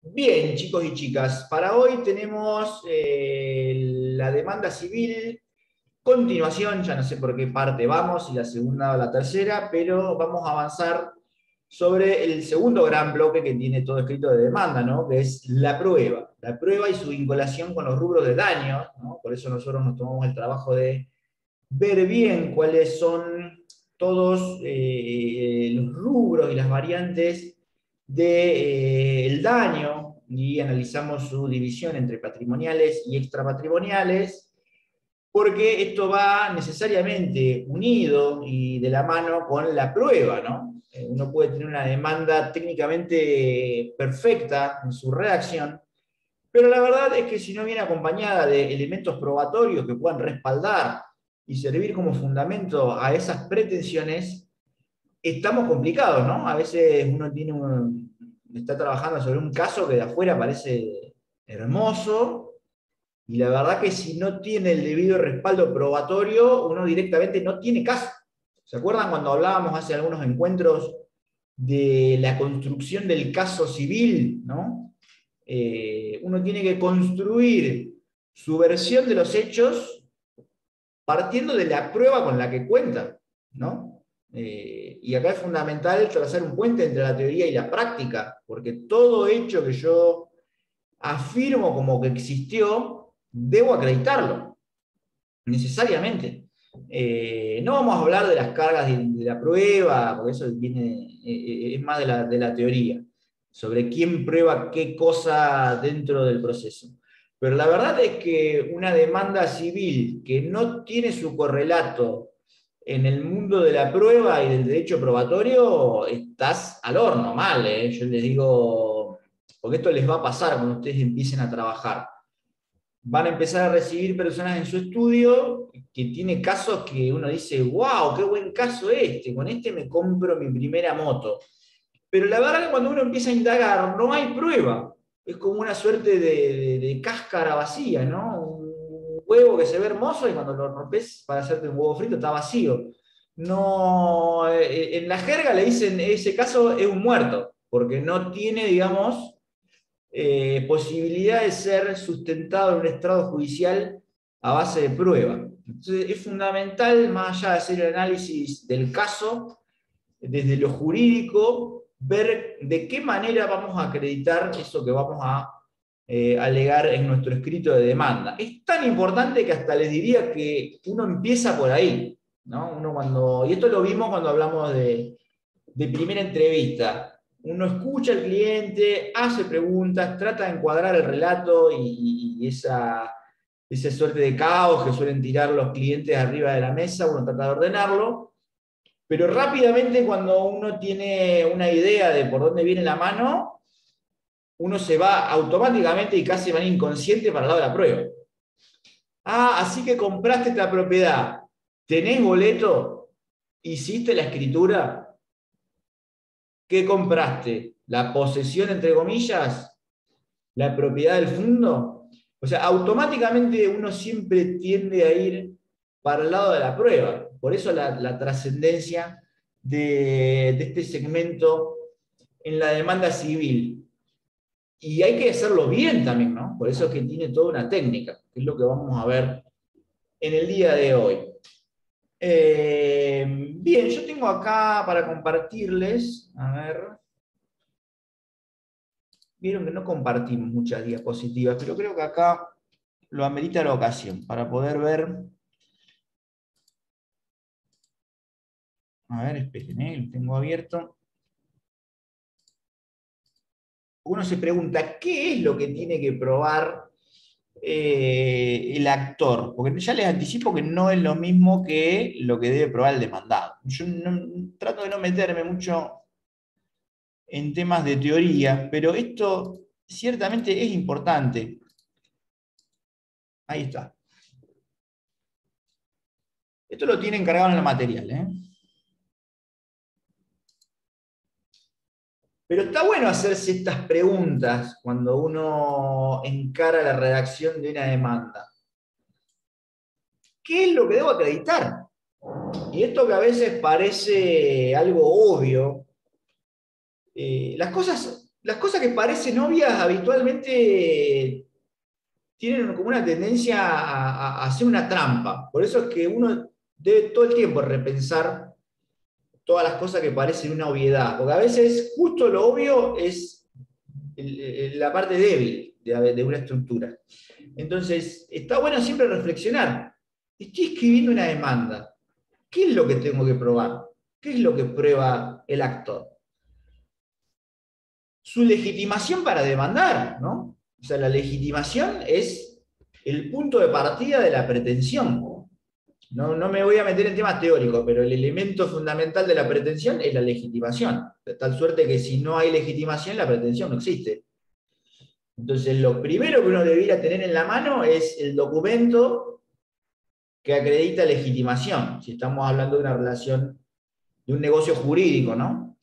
Bien, chicos y chicas, para hoy tenemos la demanda civil, continuación, ya no sé por qué parte vamos, si la segunda o la tercera, pero vamos a avanzar sobre el segundo gran bloque que tiene todo escrito de demanda, ¿no? Que es la prueba y su vinculación con los rubros de daño, ¿no? Por eso nosotros nos tomamos el trabajo de ver bien cuáles son todos los rubros y las variantes del daño y analizamos su división entre patrimoniales y extrapatrimoniales, porque esto va necesariamente unido y de la mano con la prueba, ¿no? Uno puede tener una demanda técnicamente perfecta en su redacción, pero la verdad es que si no viene acompañada de elementos probatorios que puedan respaldar y servir como fundamento a esas pretensiones, estamos complicados, ¿no? A veces uno está trabajando sobre un caso que de afuera parece hermoso, y la verdad que si no tiene el debido respaldo probatorio, uno directamente no tiene caso. ¿Se acuerdan cuando hablábamos hace algunos encuentros de la construcción del caso civil, ¿no? Uno tiene que construir su versión de los hechos partiendo de la prueba con la que cuenta, ¿no? Y acá es fundamental trazar un puente entre la teoría y la práctica, porque todo hecho que yo afirmo como que existió, debo acreditarlo, necesariamente. No vamos a hablar de las cargas de la prueba, porque eso es más de la teoría, sobre quién prueba qué cosa dentro del proceso. Pero la verdad es que una demanda civil que no tiene su correlato en el mundo de la prueba y del derecho probatorio, estás al horno, mal, ¿eh? Yo les digo, porque esto les va a pasar cuando ustedes empiecen a trabajar. Van a empezar a recibir personas en su estudio que tiene casos que uno dice, wow, qué buen caso este, con este me compro mi primera moto. Pero la verdad que cuando uno empieza a indagar, no hay prueba. Es como una suerte de cáscara vacía, ¿no? Un huevo que se ve hermoso y cuando lo rompes para hacerte un huevo frito está vacío. No, en la jerga le dicen, ese caso es un muerto, porque no tiene, digamos, posibilidad de ser sustentado en un estrado judicial a base de prueba. Entonces es fundamental, más allá de hacer el análisis del caso, desde lo jurídico, ver de qué manera vamos a acreditar eso que vamos a alegar en nuestro escrito de demanda. Es tan importante que hasta les diría que uno empieza por ahí, ¿no? Y esto lo vimos cuando hablamos de primera entrevista. Uno escucha al cliente, hace preguntas, trata de encuadrar el relato y esa suerte de caos que suelen tirar los clientes arriba de la mesa, uno trata de ordenarlo, pero rápidamente cuando uno tiene una idea de por dónde viene la mano, uno se va automáticamente y casi de manera inconsciente para el lado de la prueba. Ah, así que compraste esta propiedad, ¿tenés boleto? ¿Hiciste la escritura? ¿Qué compraste? ¿La posesión, entre comillas? ¿La propiedad del fondo? O sea, automáticamente uno siempre tiende a ir para el lado de la prueba. Por eso la trascendencia de este segmento en la demanda civil. Y hay que hacerlo bien también, ¿no? Por eso es que tiene toda una técnica, que es lo que vamos a ver en el día de hoy. Bien, yo tengo acá para compartirles, a ver. Vieron que no compartimos muchas diapositivas, pero creo que acá lo amerita la ocasión para poder ver. A ver, esperen, lo tengo abierto. Uno se pregunta, ¿qué es lo que tiene que probar el actor? Porque ya les anticipo que no es lo mismo que lo que debe probar el demandado. Yo trato de no meterme mucho en temas de teoría, pero esto ciertamente es importante. Ahí está. Esto lo tienen cargado en el material, ¿eh? Pero está bueno hacerse estas preguntas cuando uno encara la redacción de una demanda. ¿Qué es lo que debo acreditar? Y esto que a veces parece algo obvio, las cosas las cosas que parecen obvias habitualmente tienen como una tendencia a hacer una trampa. Por eso es que uno debe todo el tiempo repensar todas las cosas que parecen una obviedad, porque a veces justo lo obvio es la parte débil de una estructura. Entonces, está bueno siempre reflexionar. Estoy escribiendo una demanda. ¿Qué es lo que tengo que probar? ¿Qué es lo que prueba el actor? Su legitimación para demandar, ¿no? O sea, la legitimación es el punto de partida de la pretensión. No me voy a meter en temas teóricos, pero el elemento fundamental de la pretensión es la legitimación. De tal suerte que si no hay legitimación, la pretensión no existe. Entonces, lo primero que uno debería tener en la mano es el documento que acredita legitimación, si estamos hablando de una relación, de un negocio jurídico, ¿no?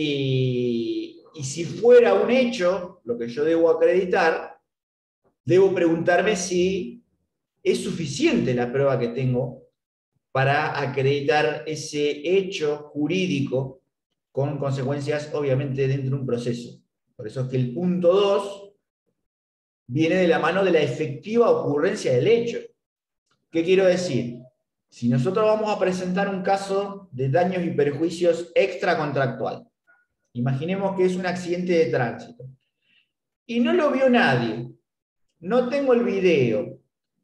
Y si fuera un hecho, lo que yo debo acreditar, debo preguntarme si es suficiente la prueba que tengo para acreditar ese hecho jurídico con consecuencias, obviamente, dentro de un proceso. Por eso es que el punto 2 viene de la mano de la efectiva ocurrencia del hecho. ¿Qué quiero decir? Si nosotros vamos a presentar un caso de daños y perjuicios extracontractual, imaginemos que es un accidente de tránsito, y no lo vio nadie, no tengo el video,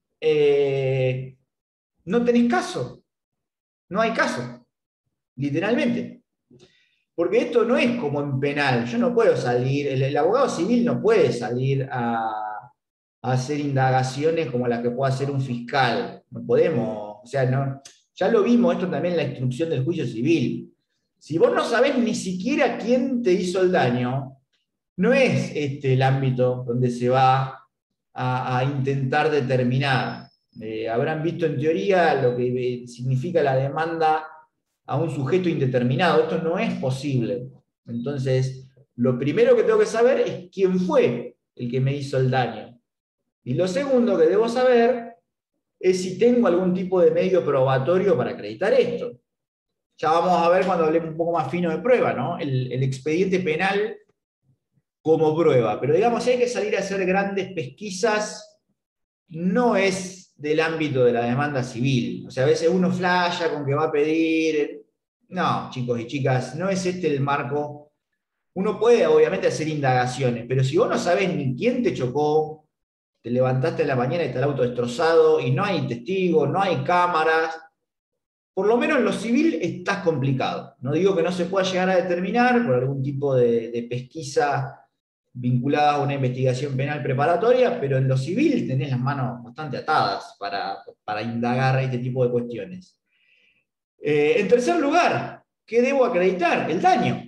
no tenés caso, no hay caso, literalmente. Porque esto no es como en penal, yo no puedo salir, el abogado civil no puede salir a hacer indagaciones como las que puede hacer un fiscal, no podemos, o sea, no, ya lo vimos esto también en la instrucción del juicio civil. Si vos no sabés ni siquiera quién te hizo el daño, no es este el ámbito donde se va a intentar determinar. Habrán visto en teoría lo que significa la demanda a un sujeto indeterminado. Esto no es posible. Entonces, lo primero que tengo que saber es quién fue el que me hizo el daño. Y lo segundo que debo saber es si tengo algún tipo de medio probatorio para acreditar esto. Ya vamos a ver cuando hablemos un poco más fino de prueba, ¿no? El expediente penal como prueba. Pero digamos, si hay que salir a hacer grandes pesquisas, no es del ámbito de la demanda civil. O sea, a veces uno flasha con que va a pedir. No, chicos y chicas, no es este el marco. Uno puede, obviamente, hacer indagaciones, pero si vos no sabés ni quién te chocó, te levantaste en la mañana y está el auto destrozado, y no hay testigos, no hay cámaras, por lo menos en lo civil estás complicado. No digo que no se pueda llegar a determinar por algún tipo de pesquisa vinculada a una investigación penal preparatoria, pero en lo civil tenés las manos bastante atadas para indagar este tipo de cuestiones. En tercer lugar, ¿qué debo acreditar? El daño.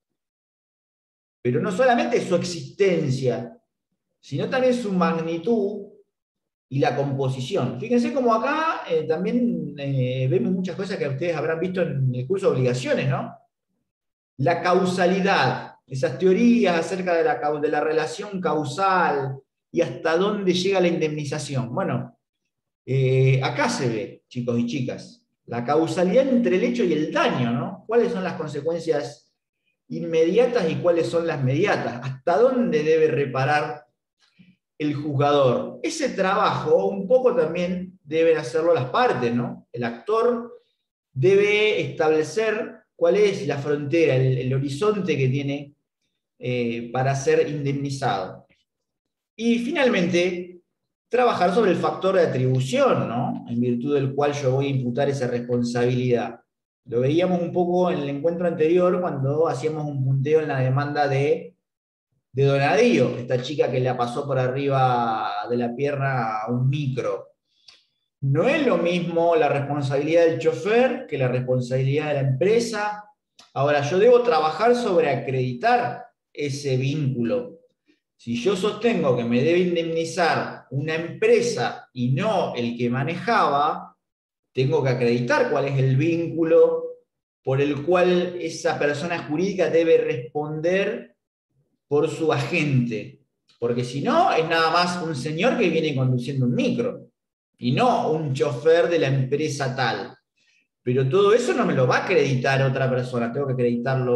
Pero no solamente su existencia, sino también su magnitud y la composición. Fíjense como acá también vemos muchas cosas que ustedes habrán visto en el curso de obligaciones, ¿no? La causalidad, esas teorías acerca de la relación causal y hasta dónde llega la indemnización. Bueno, acá se ve, chicos y chicas, la causalidad entre el hecho y el daño, ¿no? ¿Cuáles son las consecuencias inmediatas y cuáles son las mediatas? ¿Hasta dónde debe reparar el juzgador? Ese trabajo un poco también deben hacerlo las partes, ¿no? El actor debe establecer cuál es la frontera, el horizonte que tiene para ser indemnizado. Y finalmente, trabajar sobre el factor de atribución, ¿no? En virtud del cual yo voy a imputar esa responsabilidad. Lo veíamos un poco en el encuentro anterior cuando hacíamos un punteo en la demanda de Donadío, esta chica que le pasó por arriba de la pierna a un micro. No es lo mismo la responsabilidad del chofer que la responsabilidad de la empresa. Ahora, yo debo trabajar sobre acreditar ese vínculo. Si yo sostengo que me debe indemnizar una empresa y no el que manejaba, tengo que acreditar cuál es el vínculo por el cual esa persona jurídica debe responder por su agente. Porque si no, es nada más un señor que viene conduciendo un micro y no un chofer de la empresa tal. Pero todo eso no me lo va a acreditar otra persona, tengo que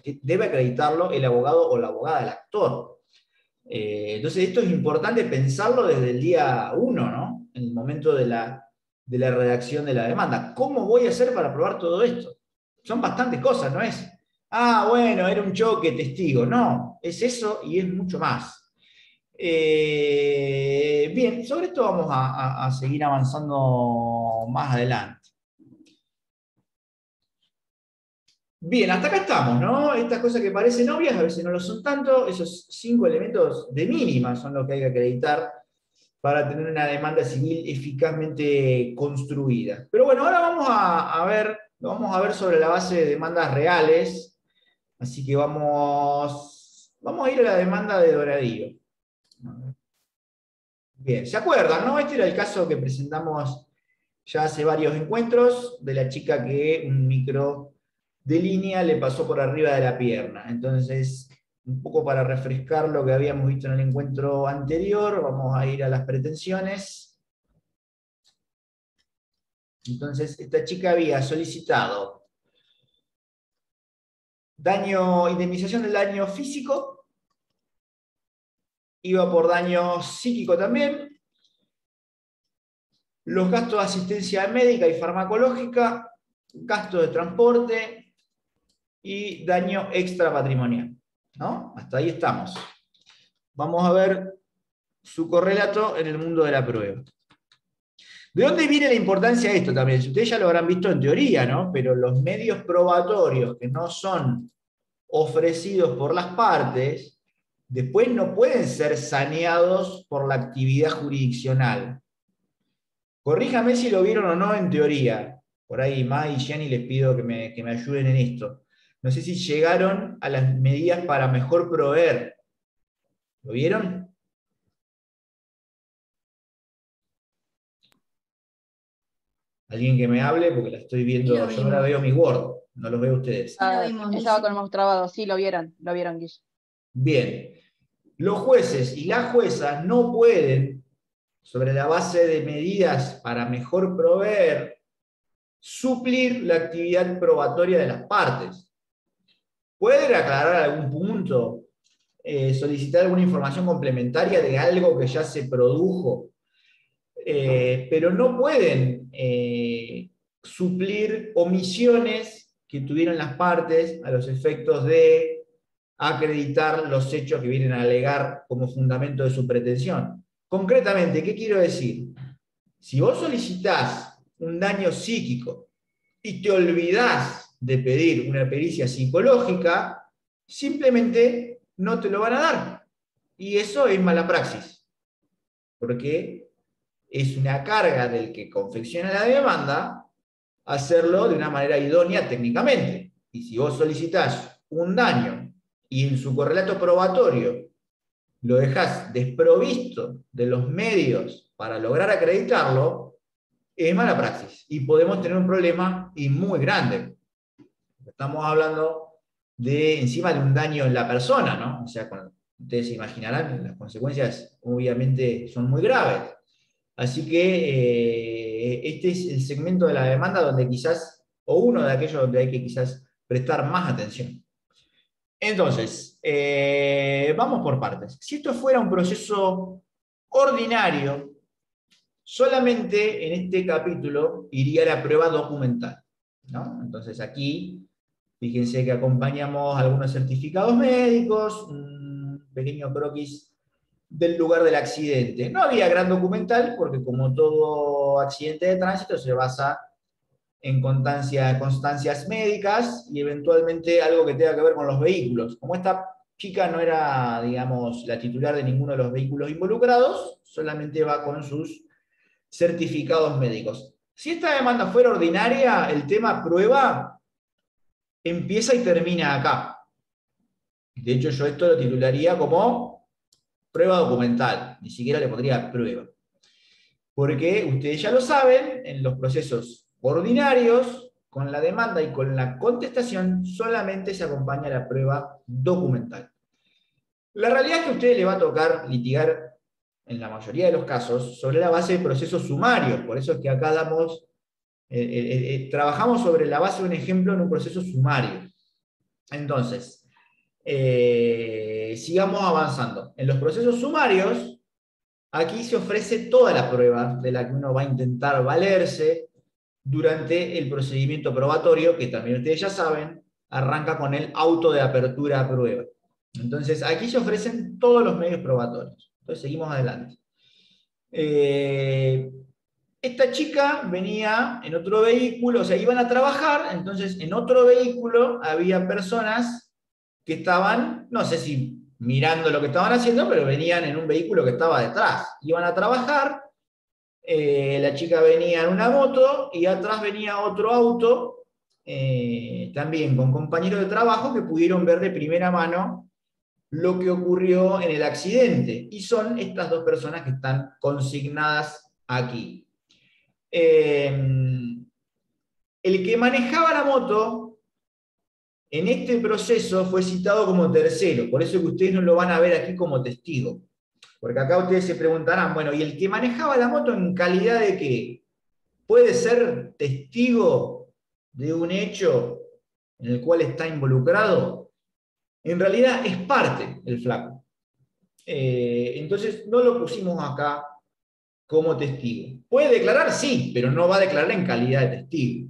debe acreditarlo el abogado o la abogada del actor. Entonces esto es importante pensarlo desde el día 1, ¿no? En el momento de la redacción de la demanda. ¿Cómo voy a hacer para probar todo esto? Son bastantes cosas, ¿no es? Ah, bueno, era un choque testigo. No, es eso y es mucho más. Bien, sobre esto vamos a seguir avanzando más adelante. Bien, hasta acá estamos, ¿no? Estas cosas que parecen obvias, a veces no lo son tanto. Esos 5 elementos de mínima son los que hay que acreditar para tener una demanda civil eficazmente construida. Pero bueno, ahora vamos a ver sobre la base de demandas reales. Así que vamos a ir a la demanda de Doradío. Bien, ¿se acuerdan, no? Este era el caso que presentamos ya hace varios encuentros de la chica que un micro de línea le pasó por arriba de la pierna. Entonces, un poco para refrescar lo que habíamos visto en el encuentro anterior, vamos a ir a las pretensiones. Entonces, esta chica había solicitado indemnización del daño físico, iba por daño psíquico también, los gastos de asistencia médica y farmacológica, gastos de transporte y daño extrapatrimonial, ¿no? Hasta ahí estamos. Vamos a ver su correlato en el mundo de la prueba. ¿De dónde viene la importancia de esto también? Ustedes ya lo habrán visto en teoría, ¿no? Pero los medios probatorios que no son ofrecidos por las partes, después no pueden ser saneados por la actividad jurisdiccional. Corríjame si lo vieron o no en teoría. Por ahí, Mai y Jenny les pido que me ayuden en esto. No sé si llegaron a las medidas para mejor proveer. ¿Lo vieron? Alguien que me hable, porque la estoy viendo. Yo ahora veo mi Word, no los veo ustedes. Estaba con el mouse trabado, sí, lo vieron, Guille. Bien. Los jueces y las juezas no pueden, sobre la base de medidas para mejor proveer, suplir la actividad probatoria de las partes. ¿Pueden aclarar algún punto? Solicitar alguna información complementaria de algo que ya se produjo, pero no pueden suplir omisiones que tuvieron las partes a los efectos de acreditar los hechos que vienen a alegar como fundamento de su pretensión. Concretamente, ¿qué quiero decir? Si vos solicitás un daño psíquico y te olvidás de pedir una pericia psicológica, simplemente no te lo van a dar. Y eso es mala praxis, porque es una carga del que confecciona la demanda hacerlo de una manera idónea técnicamente. Y si vos solicitás un daño y en su correlato probatorio lo dejás desprovisto de los medios para lograr acreditarlo, es mala praxis. Y podemos tener un problema y muy grande. Estamos hablando de encima de un daño en la persona, ¿no? O sea, ustedes se imaginarán, las consecuencias obviamente son muy graves. Así que este es el segmento de la demanda donde quizás, o uno de aquellos donde hay que quizás prestar más atención. Entonces, vamos por partes. Si esto fuera un proceso ordinario, solamente en este capítulo iría la prueba documental, ¿no? Entonces aquí, fíjense que acompañamos algunos certificados médicos, un pequeño croquis del lugar del accidente. No había gran documental porque como todo accidente de tránsito se basa en constancias médicas y eventualmente algo que tenga que ver con los vehículos. Como esta chica no era, digamos, la titular de ninguno de los vehículos involucrados, solamente va con sus certificados médicos. Si esta demanda fuera ordinaria, el tema prueba empieza y termina acá. De hecho, yo esto lo titularía como prueba documental, ni siquiera le pondría prueba. Porque ustedes ya lo saben, en los procesos ordinarios, con la demanda y con la contestación, solamente se acompaña la prueba documental. La realidad es que a ustedes les va a tocar litigar, en la mayoría de los casos, sobre la base de procesos sumarios. Por eso es que acá trabajamos sobre la base de un ejemplo en un proceso sumario. Entonces, sigamos avanzando. En los procesos sumarios, aquí se ofrece toda la prueba de la que uno va a intentar valerse durante el procedimiento probatorio, que también ustedes ya saben, arranca con el auto de apertura a prueba. Entonces, aquí se ofrecen todos los medios probatorios. Entonces, seguimos adelante. Esta chica venía en otro vehículo, o sea, iban a trabajar, entonces en otro vehículo había personas que estaban, no sé si mirando lo que estaban haciendo, pero venían en un vehículo que estaba detrás. Iban a trabajar, la chica venía en una moto y atrás venía otro auto, también con compañeros de trabajo que pudieron ver de primera mano lo que ocurrió en el accidente. Y son estas dos personas que están consignadas aquí. El que manejaba la moto en este proceso fue citado como tercero, por eso que ustedes no lo van a ver aquí como testigo. Porque acá ustedes se preguntarán, bueno, ¿y el que manejaba la moto en calidad de qué? ¿Puede ser testigo de un hecho en el cual está involucrado? En realidad es parte el flaco. Entonces no lo pusimos acá como testigo. ¿Puede declarar? Sí, pero no va a declarar en calidad de testigo.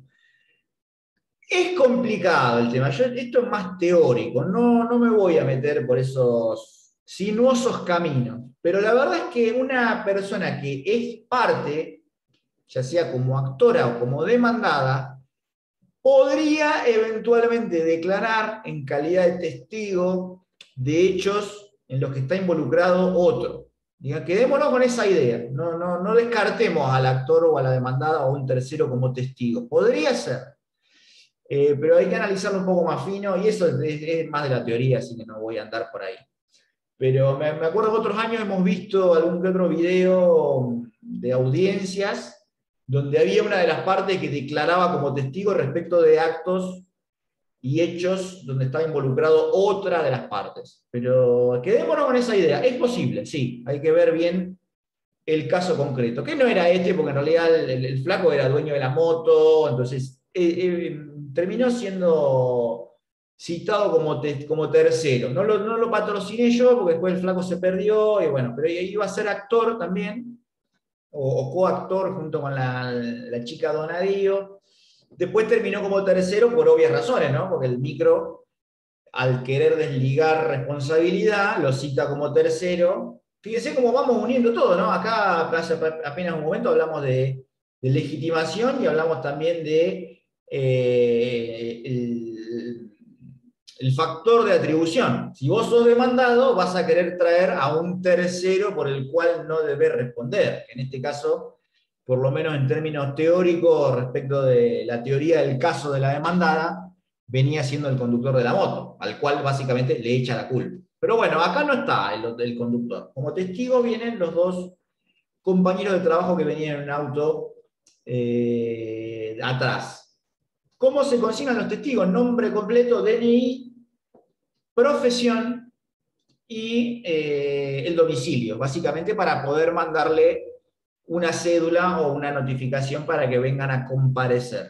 Es complicado el tema, esto es más teórico, no me voy a meter por esos sinuosos caminos, pero la verdad es que una persona que es parte, ya sea como actora o como demandada, podría eventualmente declarar en calidad de testigo de hechos en los que está involucrado otro. Diga, quedémonos con esa idea, no descartemos al actor o a la demandada o a un tercero como testigo. Podría ser, pero hay que analizarlo un poco más fino, y eso es más de la teoría, así que no voy a andar por ahí. Pero me acuerdo que otros años hemos visto algún que otro video de audiencias donde había una de las partes que declaraba como testigo respecto de actos y hechos donde estaba involucrado otra de las partes. Pero quedémonos con esa idea. Es posible, sí, hay que ver bien el caso concreto, que no era este, porque en realidad el flaco era dueño de la moto, entonces terminó siendo citado como tercero. No lo patrociné yo, porque después el flaco se perdió, y bueno, pero iba a ser actor también, o coactor junto con la chica Donadío. Después terminó como tercero por obvias razones, ¿no? Porque el micro, al querer desligar responsabilidad, lo cita como tercero. Fíjense cómo vamos uniendo todo, ¿no? Acá hace apenas un momento hablamos de legitimación y hablamos también de el factor de atribución. Si vos sos demandado, vas a querer traer a un tercero por el cual no debes responder. En este caso, por lo menos en términos teóricos, respecto de la teoría del caso de la demandada, venía siendo el conductor de la moto, al cual básicamente le echa la culpa. Pero bueno, acá no está el conductor. Como testigo vienen los dos compañeros de trabajo que venían en un auto atrás. ¿Cómo se consignan los testigos? Nombre completo, DNI, profesión y el domicilio, básicamente para poder mandarle una cédula o una notificación para que vengan a comparecer.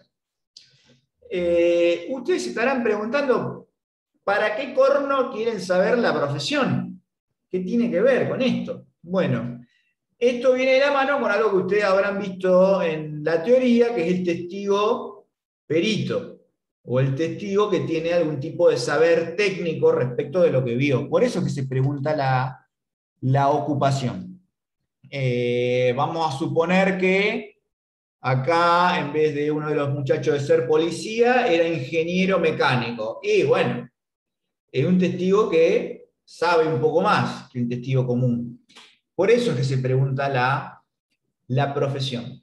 Ustedes se estarán preguntando, ¿para qué corno quieren saber la profesión? ¿Qué tiene que ver con esto? Bueno, esto viene de la mano con algo que ustedes habrán visto en la teoría, que es el testigo perito, o el testigo que tiene algún tipo de saber técnico respecto de lo que vio. Por eso es que se pregunta la ocupación. Vamos a suponer que acá, en vez de uno de los muchachos de ser policía, era ingeniero mecánico. Y bueno, es un testigo que sabe un poco más que un testigo común. Por eso es que se pregunta la profesión.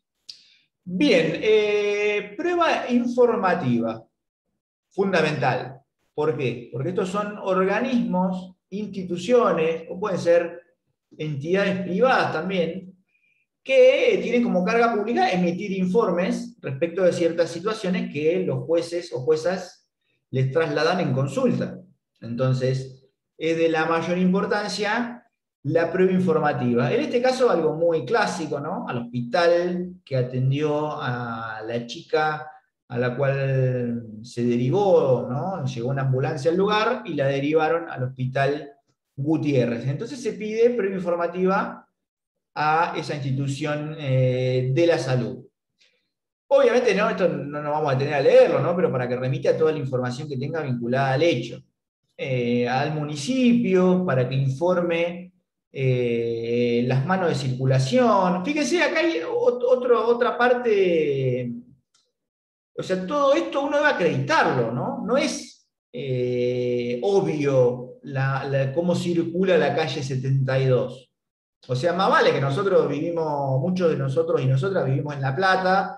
Bien, prueba informativa, fundamental. ¿Por qué? Porque estos son organismos, instituciones, o pueden ser entidades privadas también, que tienen como carga pública emitir informes respecto de ciertas situaciones que los jueces o juezas les trasladan en consulta. Entonces, es de la mayor importancia la prueba informativa. En este caso, algo muy clásico, ¿no? Al hospital que atendió a la chica a la cual se derivó, ¿no? Llegó una ambulancia al lugar y la derivaron al hospital Gutiérrez. Entonces se pide prueba informativa a esa institución de la salud. Obviamente no, esto no nos vamos a tener a leerlo, ¿no? Pero para que remita toda la información que tenga vinculada al hecho. Al municipio, para que informe las manos de circulación. Fíjense, acá hay otra parte, o sea, todo esto uno debe acreditarlo, ¿no? No es obvio cómo circula la calle 72. O sea, más vale que nosotros vivimos, muchos de nosotros y nosotras vivimos en La Plata,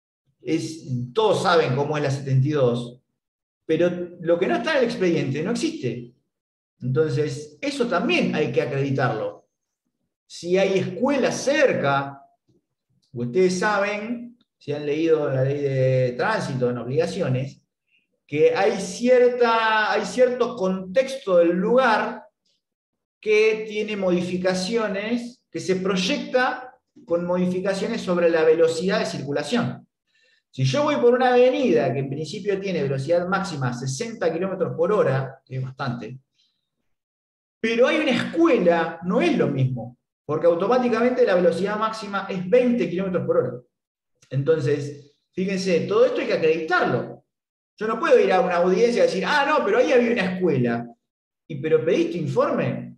todos saben cómo es la 72, pero lo que no está en el expediente no existe. Entonces, eso también hay que acreditarlo. Si hay escuelas cerca, ustedes saben, si han leído la ley de tránsito en obligaciones, que hay cierto contexto del lugar que tiene modificaciones, que se proyecta con modificaciones sobre la velocidad de circulación. Si yo voy por una avenida que en principio tiene velocidad máxima 60 km/h, que es bastante, pero hay una escuela, no es lo mismo, porque automáticamente la velocidad máxima es 20 km/h. Entonces, fíjense, todo esto hay que acreditarlo. Yo no puedo ir a una audiencia y decir, no, pero ahí había una escuela. ¿Pero pediste informe?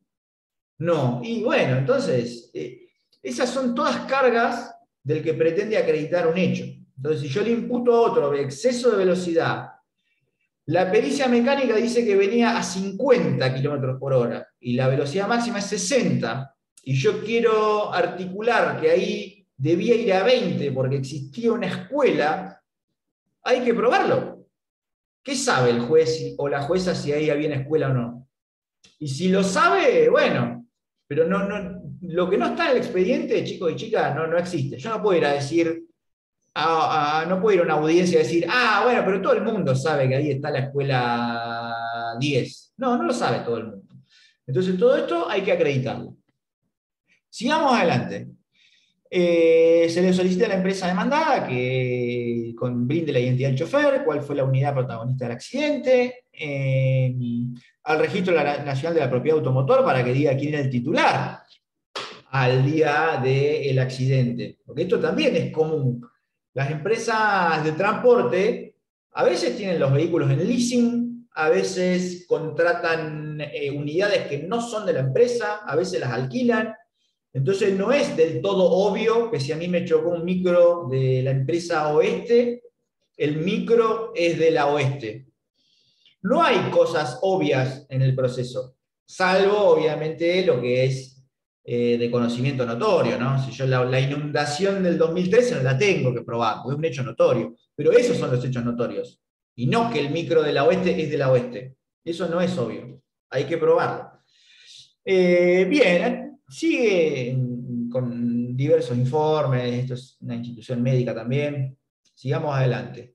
No. Y bueno, entonces, esas son todas cargas del que pretende acreditar un hecho. Entonces, si yo le imputo a otro exceso de velocidad, la pericia mecánica dice que venía a 50 km/h y la velocidad máxima es 60, y yo quiero articular que ahí debía ir a 20 porque existía una escuela, hay que probarlo. ¿Qué sabe el juez o la jueza si ahí había una escuela o no? Y si lo sabe, bueno, pero lo que no está en el expediente, chicos y chicas, no existe. Yo no puedo ir a decir, no puedo ir a una audiencia y decir, bueno, pero todo el mundo sabe que ahí está la escuela 10. No lo sabe todo el mundo. Entonces todo esto hay que acreditarlo. Sigamos adelante. Se le solicita a la empresa demandada que brinde la identidad del chofer, cuál fue la unidad protagonista del accidente, al Registro Nacional de la Propiedad Automotor para que diga quién era el titular al día del accidente. Porque esto también es común. Las empresas de transporte a veces tienen los vehículos en leasing, a veces contratan unidades que no son de la empresa, a veces las alquilan. Entonces no es del todo obvio que si a mí me chocó un micro de la empresa Oeste, el micro es de la Oeste. No hay cosas obvias en el proceso, salvo obviamente lo que es de conocimiento notorio, ¿no? Si yo la inundación del 2013 no la tengo que probar, porque es un hecho notorio, pero esos son los hechos notorios, y no que el micro de la Oeste es de la Oeste. Eso no es obvio, hay que probarlo. Bien, sigue con diversos informes, esto es una institución médica también. Sigamos adelante.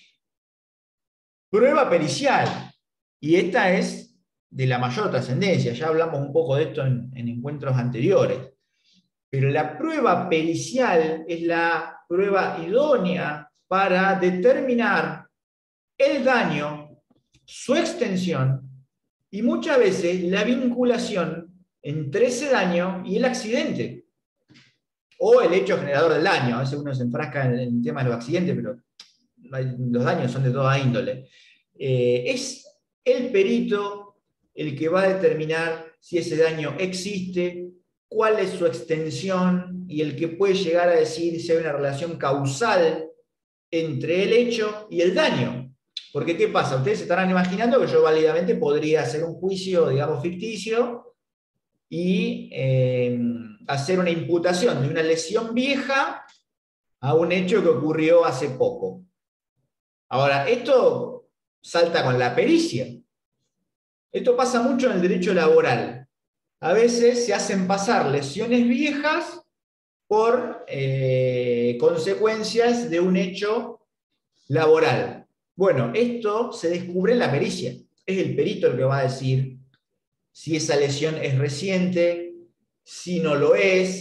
Prueba pericial, y esta es de la mayor trascendencia, ya hablamos un poco de esto en encuentros anteriores, pero la prueba pericial es la prueba idónea para determinar el daño, su extensión y muchas veces la vinculación entre ese daño y el accidente, o el hecho generador del daño. A veces uno se enfrasca en el tema de los accidentes, pero los daños son de toda índole. Es el perito el que va a determinar si ese daño existe, cuál es su extensión, y el que puede llegar a decir si hay una relación causal entre el hecho y el daño. Porque, ¿qué pasa? Ustedes se estarán imaginando que yo válidamente podría hacer un juicio, digamos, ficticio y hacer una imputación de una lesión vieja a un hecho que ocurrió hace poco. Ahora, esto salta con la pericia. Esto pasa mucho en el derecho laboral. A veces se hacen pasar lesiones viejas por consecuencias de un hecho laboral. Bueno, esto se descubre en la pericia. Es el perito el que va a decir si esa lesión es reciente, si no lo es,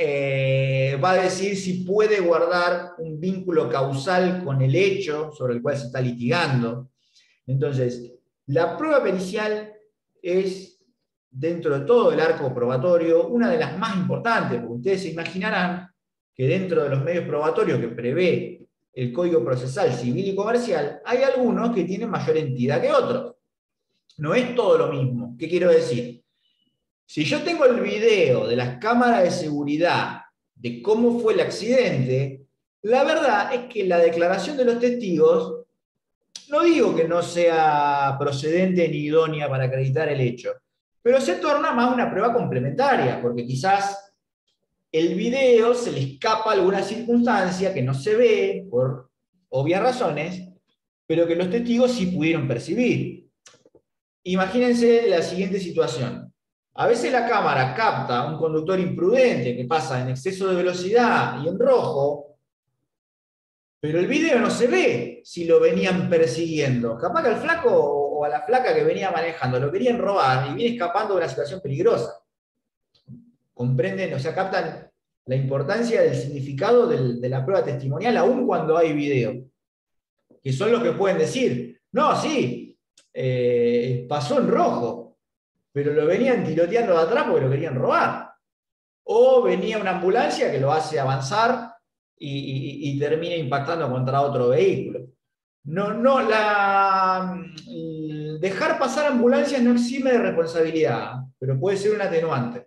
va a decir si puede guardar un vínculo causal con el hecho sobre el cual se está litigando. Entonces, la prueba pericial es, dentro de todo el arco probatorio, una de las más importantes, porque ustedes se imaginarán que dentro de los medios probatorios que prevé el Código Procesal Civil y Comercial, hay algunos que tienen mayor entidad que otros. No es todo lo mismo. ¿Qué quiero decir? Si yo tengo el video de las cámaras de seguridad de cómo fue el accidente, la verdad es que la declaración de los testigos, no digo que no sea procedente ni idónea para acreditar el hecho, pero se torna más una prueba complementaria, porque quizás el video se le escapa alguna circunstancia que no se ve por obvias razones, pero que los testigos sí pudieron percibir. Imagínense la siguiente situación. A veces la cámara capta a un conductor imprudente que pasa en exceso de velocidad y en rojo, pero el video no se ve si lo venían persiguiendo. Capaz que al flaco o a la flaca que venía manejando lo querían robar y viene escapando de una situación peligrosa. ¿Comprenden? O sea, captan la importancia del significado de la prueba testimonial aun cuando hay video. Que son los que pueden decir, no, sí, pasó en rojo, pero lo venían tiroteando de atrás porque lo querían robar. O venía una ambulancia que lo hace avanzar y termina impactando contra otro vehículo. Dejar pasar ambulancias no exime de responsabilidad, pero puede ser un atenuante.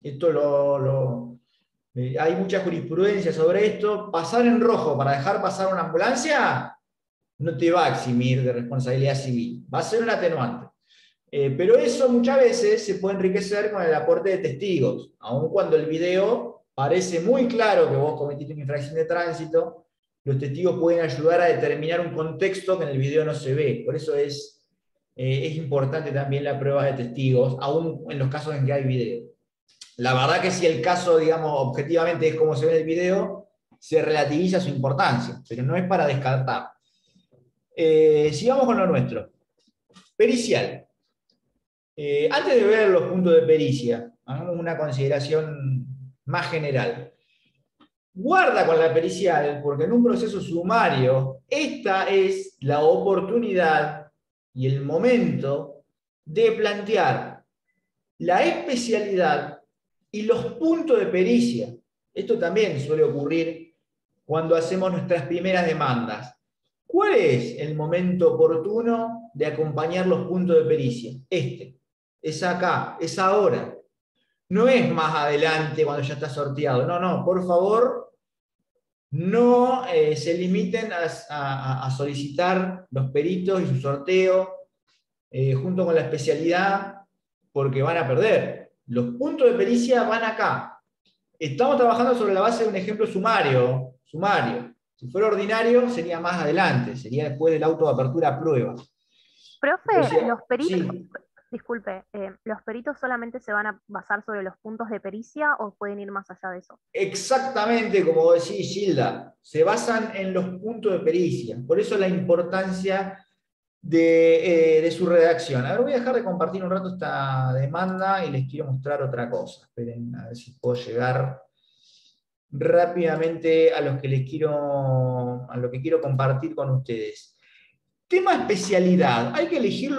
Esto hay mucha jurisprudencia sobre esto. Pasar en rojo para dejar pasar una ambulancia no te va a eximir de responsabilidad civil, va a ser un atenuante. Pero eso muchas veces se puede enriquecer con el aporte de testigos, aun cuando el video parece muy claro que vos cometiste una infracción de tránsito, los testigos pueden ayudar a determinar un contexto que en el video no se ve. Por eso es importante también la prueba de testigos, aun en los casos en que hay video. La verdad que si el caso, digamos, objetivamente es como se ve en el video, se relativiza su importancia, pero no es para descartar. Sigamos con lo nuestro. Pericial. Antes de ver los puntos de pericia, hagamos una consideración más general. Guarda con la pericial, porque en un proceso sumario, esta es la oportunidad y el momento de plantear la especialidad y los puntos de pericia. Esto también suele ocurrir cuando hacemos nuestras primeras demandas. ¿Cuál es el momento oportuno de acompañar los puntos de pericia? Es acá, es ahora. No es más adelante cuando ya está sorteado. No, por favor, no se limiten a solicitar los peritos y su sorteo junto con la especialidad, porque van a perder. Los puntos de pericia van acá. Estamos trabajando sobre la base de un ejemplo sumario. Si fuera ordinario, sería más adelante, sería después del auto de apertura a prueba. Profe, O sea, los peritos, sí, disculpe, ¿los peritos solamente se van a basar sobre los puntos de pericia o pueden ir más allá de eso? exactamente como decís, Gilda, se basan en los puntos de pericia. Por eso la importancia de su redacción. A ver, voy a dejar de compartir un rato esta demanda y les quiero mostrar otra cosa. Esperen, a ver si puedo llegar rápidamente a lo que quiero compartir con ustedes. Tema especialidad, hay que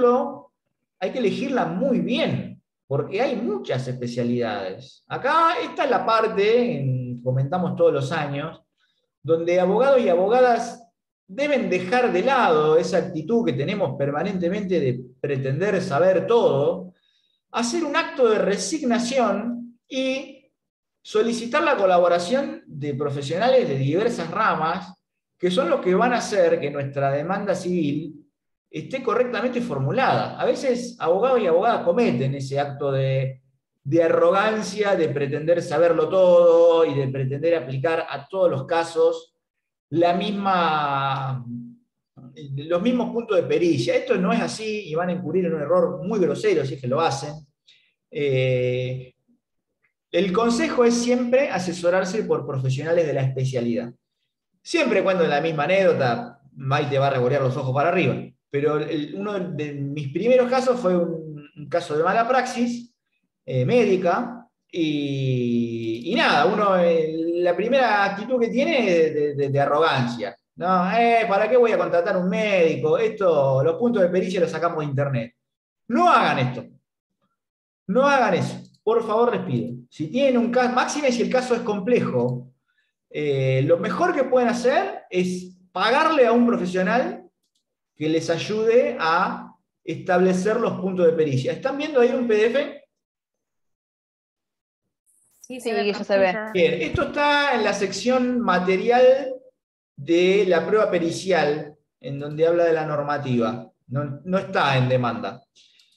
elegirla muy bien, porque hay muchas especialidades. Acá esta es la parte, comentamos todos los años, donde abogados y abogadas deben dejar de lado esa actitud que tenemos permanentemente de pretender saber todo, hacer un acto de resignación y solicitar la colaboración de profesionales de diversas ramas, que son los que van a hacer que nuestra demanda civil esté correctamente formulada. A veces abogados y abogadas cometen ese acto de arrogancia, de pretender saberlo todo y de pretender aplicar a todos los casos los mismos puntos de pericia. Esto no es así y van a incurrir en un error muy grosero si es que lo hacen. El consejo es siempre asesorarse por profesionales de la especialidad. Siempre cuento la misma anécdota, Maite va a revolear los ojos para arriba, pero uno de mis primeros casos fue un caso de mala praxis médica, y nada, uno, la primera actitud que tiene es de arrogancia. No, ¿para qué voy a contratar un médico? Esto, los puntos de pericia los sacamos de internet. No hagan esto. No hagan eso. Por favor, les pido. Si tienen un caso, máxime si el caso es complejo, lo mejor que pueden hacer es pagarle a un profesional que les ayude a establecer los puntos de pericia. ¿Están viendo ahí un PDF? Sí, Sí, Guille, sí, se ve. Bien, esto está en la sección material de la prueba pericial, en donde habla de la normativa. No está en demanda.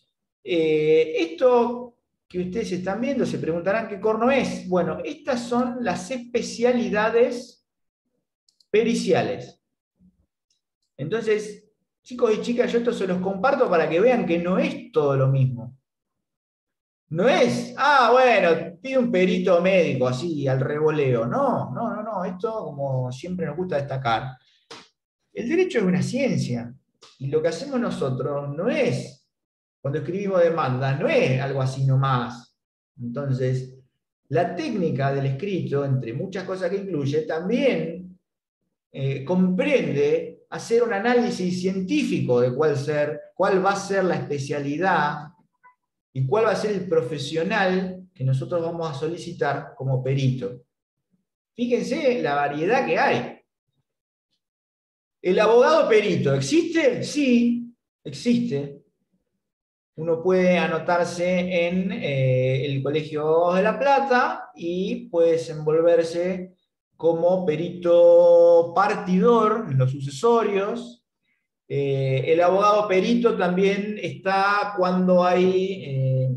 Esto que ustedes están viendo, se preguntarán qué corno es. Bueno, estas son las especialidades periciales. Entonces, chicos y chicas, yo esto se los comparto para que vean que no es todo lo mismo. No es, bueno, pide un perito médico así al revoleo. No. Esto, como siempre nos gusta destacar, el derecho es una ciencia. Y lo que hacemos nosotros no es, cuando escribimos demandas, no es algo así nomás. Entonces, la técnica del escrito, entre muchas cosas que incluye, también comprende hacer un análisis científico de cuál va a ser la especialidad y cuál va a ser el profesional que nosotros vamos a solicitar como perito. Fíjense la variedad que hay. ¿El abogado perito existe? Sí, existe. Uno puede anotarse en el Colegio de La Plata y puede desenvolverse como perito partidor en los sucesorios. El abogado perito también está cuando hay...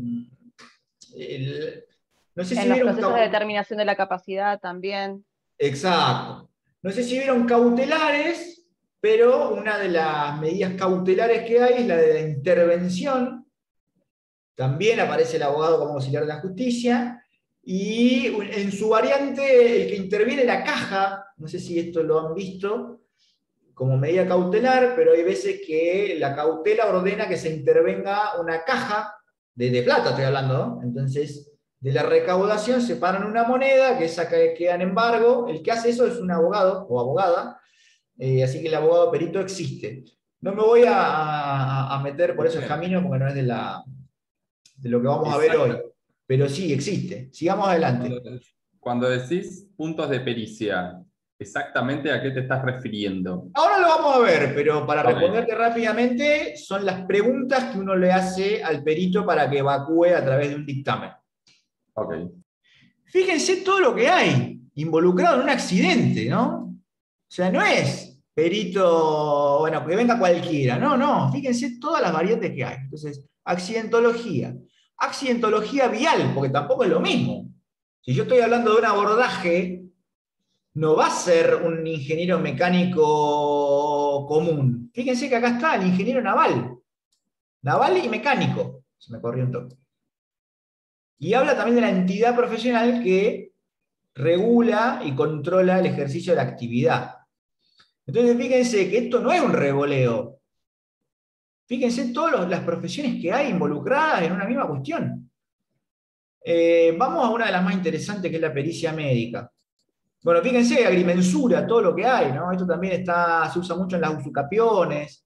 no sé si En los vieron... procesos de determinación de la capacidad también. Exacto. No sé si vieron cautelares, pero una de las medidas cautelares que hay es la de la intervención. También aparece el abogado como auxiliar de la justicia. Y en su variante, el que interviene la caja, no sé si esto lo han visto, como medida cautelar, pero hay veces que la cautela ordena que se intervenga una caja de plata, estoy hablando, ¿no? Entonces, de la recaudación separan una moneda, que esa queda en embargo. El que hace eso es un abogado o abogada, así que el abogado perito existe. No me voy a meter por esos caminos porque no es de lo que vamos a ver hoy, pero sí existe. Sigamos adelante. Cuando decís puntos de pericia, ¿exactamente a qué te estás refiriendo? Ahora lo vamos a ver, pero para Ok. responderte rápidamente, son las preguntas que uno le hace al perito para que evacúe a través de un dictamen. Ok. Fíjense todo lo que hay involucrado en un accidente, ¿no? O sea, no es perito, bueno, que venga cualquiera, no, fíjense todas las variantes que hay. Entonces, accidentología vial, porque tampoco es lo mismo. Si yo estoy hablando de un abordaje, no va a ser un ingeniero mecánico común. Fíjense que acá está el ingeniero naval y mecánico. Se me corrió un toque. Y habla también de la entidad profesional que regula y controla el ejercicio de la actividad. Entonces, fíjense que esto no es un revoleo. Fíjense todas las profesiones que hay involucradas en una misma cuestión. Vamos a una de las más interesantes, que es la pericia médica. Bueno, fíjense, agrimensura, todo lo que hay, ¿no? Esto también se usa mucho en las usucapiones.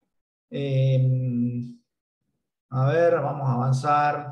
A ver, vamos a avanzar.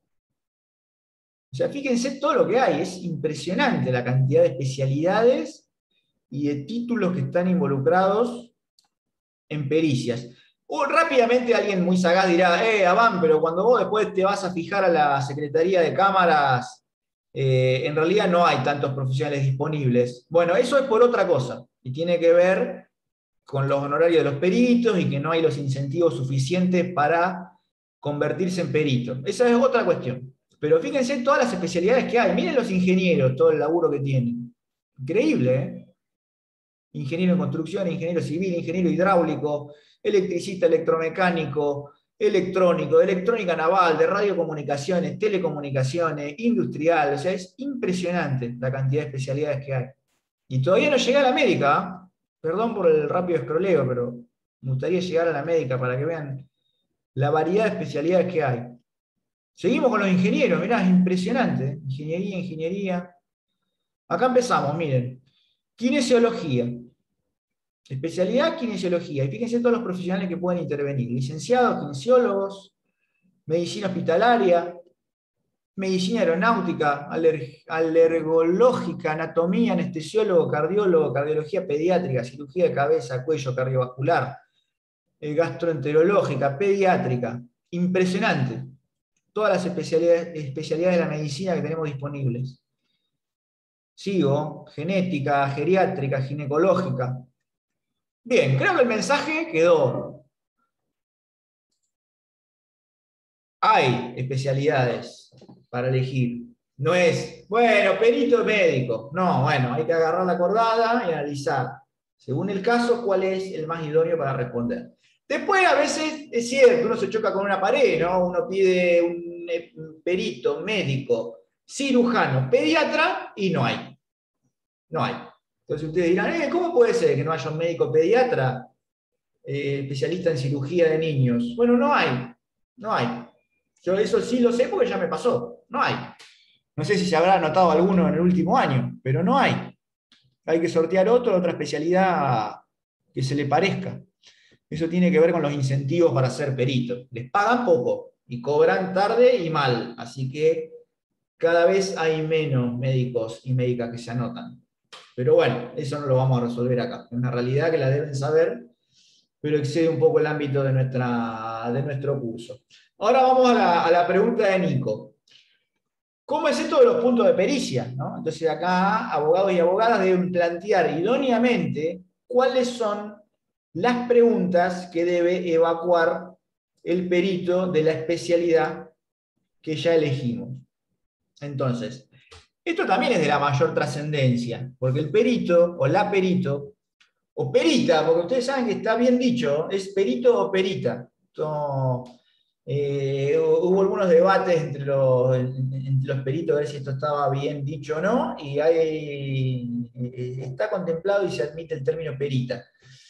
O sea, fíjense todo lo que hay, es impresionante la cantidad de especialidades y de títulos que están involucrados en pericias. O rápidamente alguien muy sagaz dirá, Abán, pero cuando vos después te vas a fijar a la Secretaría de Cámaras, en realidad no hay tantos profesionales disponibles. Bueno, eso es por otra cosa, y tiene que ver con los honorarios de los peritos y que no hay los incentivos suficientes para convertirse en perito. Esa es otra cuestión. Pero fíjense en todas las especialidades que hay. Miren los ingenieros, todo el laburo que tienen. Increíble, ¿eh? Ingeniero en construcción, ingeniero civil, ingeniero hidráulico, electricista, electromecánico, electrónico, de electrónica naval, de radiocomunicaciones, telecomunicaciones, industrial. O sea, es impresionante la cantidad de especialidades que hay. Y todavía no llegué a la médica, ¿eh? Perdón por el rápido escroleo, pero me gustaría llegar a la médica para que vean la variedad de especialidades que hay. Seguimos con los ingenieros, mirá, es impresionante. Ingeniería. Acá empezamos, miren. Kinesiología. Especialidad, kinesiología. Y fíjense todos los profesionales que pueden intervenir. Licenciados, kinesiólogos, medicina hospitalaria, medicina aeronáutica, alergológica, anatomía, anestesiólogo, cardiólogo, cardiología pediátrica, cirugía de cabeza, cuello, cardiovascular, gastroenterológica, pediátrica. Impresionante. Todas las especialidades de la medicina que tenemos disponibles. Sigo, genética, geriátrica, ginecológica. Bien, creo que el mensaje quedó. Hay especialidades para elegir. No es, bueno, perito médico. No, bueno, hay que agarrar la acordada y analizar, según el caso, cuál es el más idóneo para responder. Después, a veces, es cierto, uno se choca con una pared, ¿no? Uno pide un perito, médico, cirujano, pediatra, y no hay. No hay. Entonces ustedes dirán, ¿cómo puede ser que no haya un médico pediatra especialista en cirugía de niños? Bueno, no hay. No hay. Yo eso sí lo sé porque ya me pasó. No hay. No sé si se habrá anotado alguno en el último año, pero no hay. Hay que sortear otra especialidad que se le parezca. Eso tiene que ver con los incentivos para ser perito. Les pagan poco y cobran tarde y mal. Así que cada vez hay menos médicos y médicas que se anotan. Pero bueno, eso no lo vamos a resolver acá. Es una realidad que la deben saber, pero excede un poco el ámbito de nuestro curso. Ahora vamos a la pregunta de Nico. ¿Cómo es esto de los puntos de pericia? ¿No? Entonces acá abogados y abogadas deben plantear idóneamente cuáles son las preguntas que debe evacuar el perito de la especialidad que ya elegimos. Entonces, esto también es de la mayor trascendencia, porque el perito o la perito, o perita, porque ustedes saben que está bien dicho, es perito o perita. Hubo algunos debates entre los peritos a ver si esto estaba bien dicho o no, y está contemplado y se admite el término perita.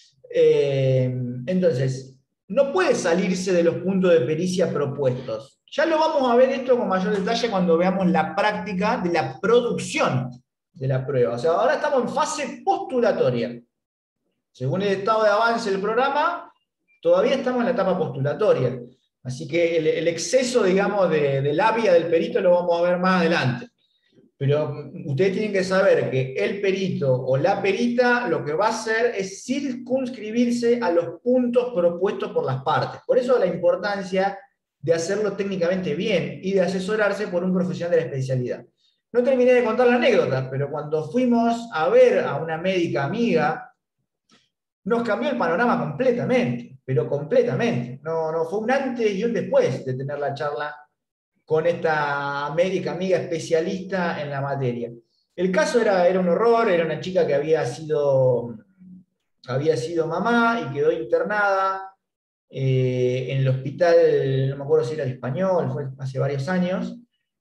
Entonces, no puede salirse de los puntos de pericia propuestos. Ya lo vamos a ver esto con mayor detalle cuando veamos la práctica de la producción de la prueba. O sea, ahora estamos en fase postulatoria. Según el estado de avance del programa, todavía estamos en la etapa postulatoria. Así que el exceso, digamos, de labia del perito lo vamos a ver más adelante. Pero ustedes tienen que saber que el perito o la perita lo que va a hacer es circunscribirse a los puntos propuestos por las partes. Por eso la importancia de hacerlo técnicamente bien y de asesorarse por un profesional de la especialidad. No terminé de contar la anécdota, pero cuando fuimos a ver a una médica amiga, nos cambió el panorama completamente, pero completamente. No fue un antes y un después de tener la charla con esta médica amiga especialista en la materia. El caso era un horror, era una chica que había sido mamá y quedó internada en el hospital, no me acuerdo si era el Español, fue hace varios años,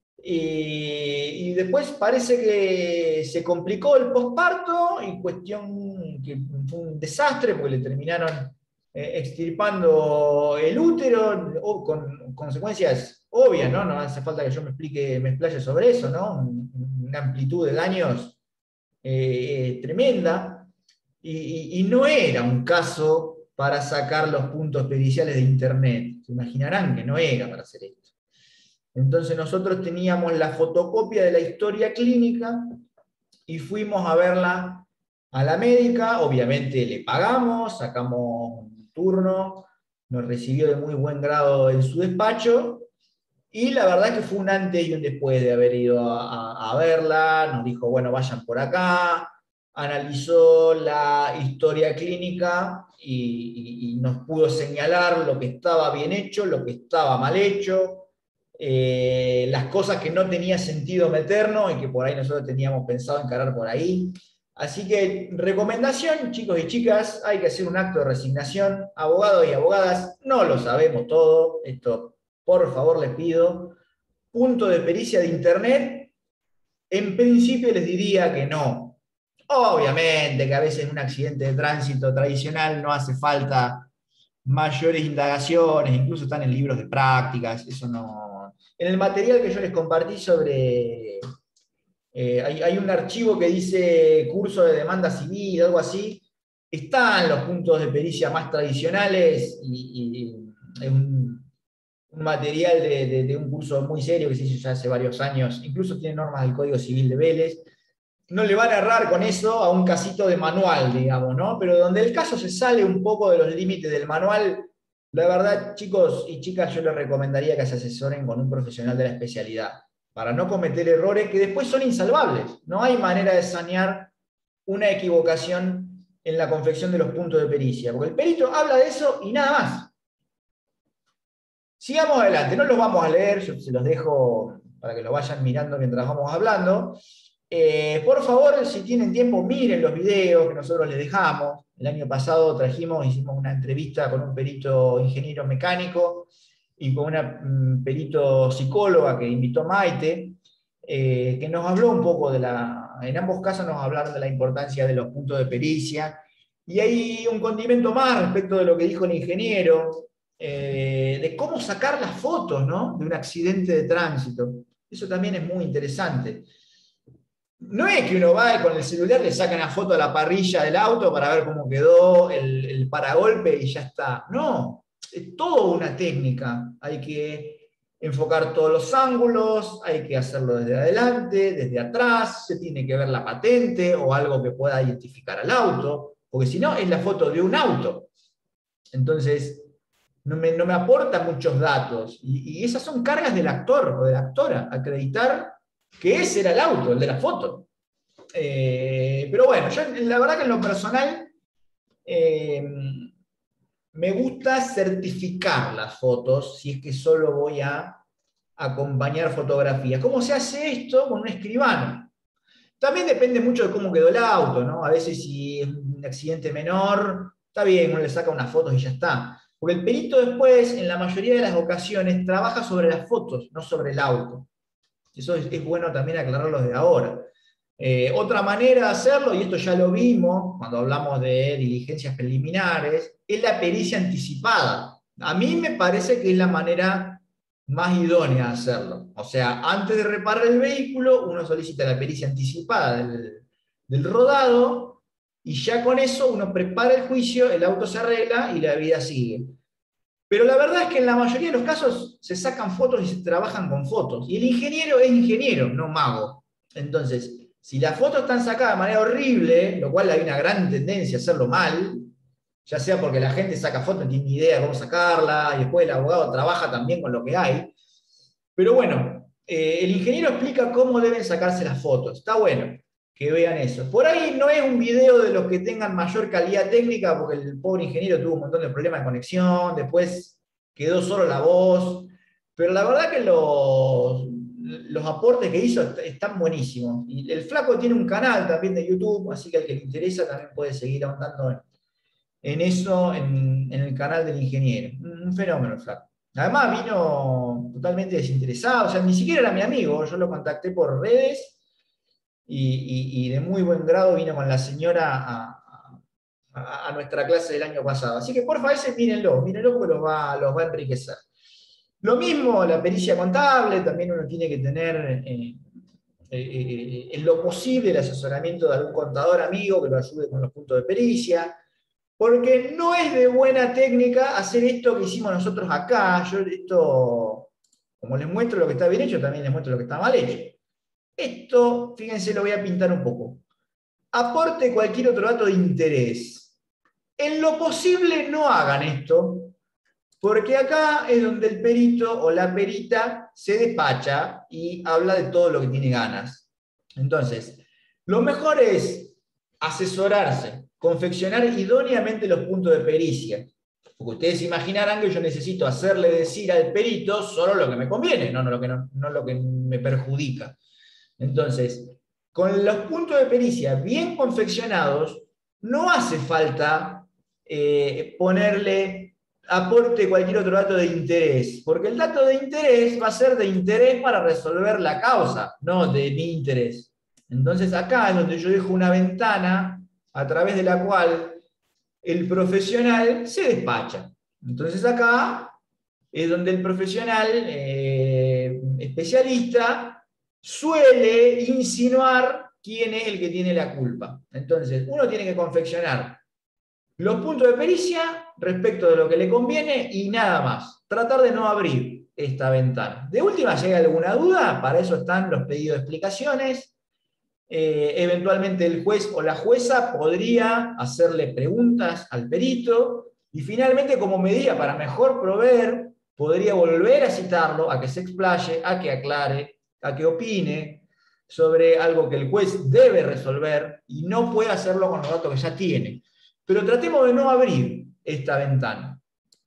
y después parece que se complicó el posparto, y cuestión que fue un desastre porque le terminaron extirpando el útero, con consecuencias obvias, ¿no? No hace falta que yo me explaye sobre eso, ¿no? Una amplitud de daños tremenda, y no era un caso para sacar los puntos periciales de internet. Se imaginarán que no era para hacer esto. Entonces nosotros teníamos la fotocopia de la historia clínica y fuimos a verla a la médica. Obviamente le pagamos, sacamos un turno, nos recibió de muy buen grado en su despacho, y la verdad es que fue un antes y un después de haber ido a verla. Nos dijo, bueno, vayan por acá. Analizó la historia clínica y nos pudo señalar lo que estaba bien hecho, lo que estaba mal hecho, las cosas que no tenía sentido meternos y que por ahí nosotros teníamos pensado encarar por ahí. Así que, recomendación, chicos y chicas, hay que hacer un acto de resignación. Abogados y abogadas, no lo sabemos todo, esto por favor les pido. Punto de pericia de internet, en principio les diría que no. Obviamente que a veces en un accidente de tránsito tradicional no hace falta mayores indagaciones, incluso están en libros de prácticas, eso no En el material que yo les compartí sobre... hay un archivo que dice curso de demanda civil, algo así. Están los puntos de pericia más tradicionales y es un material de un curso muy serio que se hizo ya hace varios años. Incluso tiene normas del Código Civil de Vélez. No le van a errar con eso a un casito de manual, digamos, ¿no? Pero donde el caso se sale un poco de los límites del manual, la verdad, chicos y chicas, yo les recomendaría que se asesoren con un profesional de la especialidad, para no cometer errores que después son insalvables. No hay manera de sanear una equivocación en la confección de los puntos de pericia, porque el perito habla de eso y nada más. Sigamos adelante, no los vamos a leer, yo se los dejo para que lo vayan mirando mientras vamos hablando. Por favor, si tienen tiempo, miren los videos que nosotros les dejamos. El año pasado hicimos una entrevista con un perito ingeniero mecánico y con una perito psicóloga que invitó Maite, que nos habló un poco en ambos casos nos hablaron de la importancia de los puntos de pericia. Y hay un condimento más respecto de lo que dijo el ingeniero, de cómo sacar las fotos, ¿no?, de un accidente de tránsito. Eso también es muy interesante. No es que uno va y con el celular le saca una foto a la parrilla del auto para ver cómo quedó el paragolpe y ya está. No, es toda una técnica. Hay que enfocar todos los ángulos, hay que hacerlo desde adelante, desde atrás, se tiene que ver la patente o algo que pueda identificar al auto, porque si no es la foto de un auto. Entonces, no me aporta muchos datos. Y esas son cargas del actor o de la actora, acreditar que ese era el auto, el de la foto. Pero bueno, yo la verdad que en lo personal me gusta certificar las fotos si es que solo voy a acompañar fotografías. ¿Cómo se hace esto? Con un escribano. También depende mucho de cómo quedó el auto, ¿no? A veces si es un accidente menor, está bien, uno le saca unas fotos y ya está. Porque el perito después, en la mayoría de las ocasiones, trabaja sobre las fotos, no sobre el auto. Eso es bueno también aclararlo desde ahora. Otra manera de hacerlo, y esto ya lo vimos cuando hablamos de diligencias preliminares, es la pericia anticipada. A mí me parece que es la manera más idónea de hacerlo. O sea, antes de reparar el vehículo, uno solicita la pericia anticipada del rodado, y ya con eso uno prepara el juicio, el auto se arregla y la vida sigue. Pero la verdad es que en la mayoría de los casos se sacan fotos y se trabajan con fotos. Y el ingeniero es ingeniero, no mago. Entonces, si las fotos están sacadas de manera horrible, lo cual hay una gran tendencia a hacerlo mal, ya sea porque la gente saca fotos, no tiene ni idea de cómo sacarla, y después el abogado trabaja también con lo que hay. Pero bueno, el ingeniero explica cómo deben sacarse las fotos. Está bueno que vean eso. Por ahí no es un video de los que tengan mayor calidad técnica, porque el pobre ingeniero tuvo un montón de problemas de conexión, después quedó solo la voz, pero la verdad que los aportes que hizo están buenísimos. Y el flaco tiene un canal también de YouTube, así que al que le interesa también puede seguir ahondando en eso, en el canal del ingeniero. Un fenómeno el flaco. Además vino totalmente desinteresado, o sea, ni siquiera era mi amigo, yo lo contacté por redes, y de muy buen grado vino con la señora a nuestra clase del año pasado. Así que porfa, ese mírenlo porque los va a enriquecer. Lo mismo la pericia contable, también uno tiene que tener en lo posible el asesoramiento de algún contador amigo que lo ayude con los puntos de pericia, porque no es de buena técnica hacer esto que hicimos nosotros acá. Yo esto, como les muestro lo que está bien hecho, también les muestro lo que está mal hecho. Esto, fíjense, lo voy a pintar un poco. Aporte cualquier otro dato de interés. En lo posible no hagan esto, porque acá es donde el perito o la perita se despacha y habla de todo lo que tiene ganas. Entonces, lo mejor es asesorarse, confeccionar idóneamente los puntos de pericia. Porque ustedes imaginarán que yo necesito hacerle decir al perito solo lo que me conviene, no lo que me perjudica. Entonces, con los puntos de pericia bien confeccionados, no hace falta ponerle aporte cualquier otro dato de interés, porque el dato de interés va a ser de interés para resolver la causa, no de mi interés. Entonces acá es donde yo dejo una ventana a través de la cual el profesional se despacha. Entonces acá es donde el profesional especialista suele insinuar quién es el que tiene la culpa. Entonces, uno tiene que confeccionar los puntos de pericia respecto de lo que le conviene y nada más. Tratar de no abrir esta ventana. De última, si hay alguna duda, para eso están los pedidos de explicaciones. Eventualmente el juez o la jueza podría hacerle preguntas al perito y finalmente, como medida para mejor proveer, podría volver a citarlo, a que se explaye, a que aclare, a que opine sobre algo que el juez debe resolver y no puede hacerlo con los datos que ya tiene. Pero tratemos de no abrir esta ventana.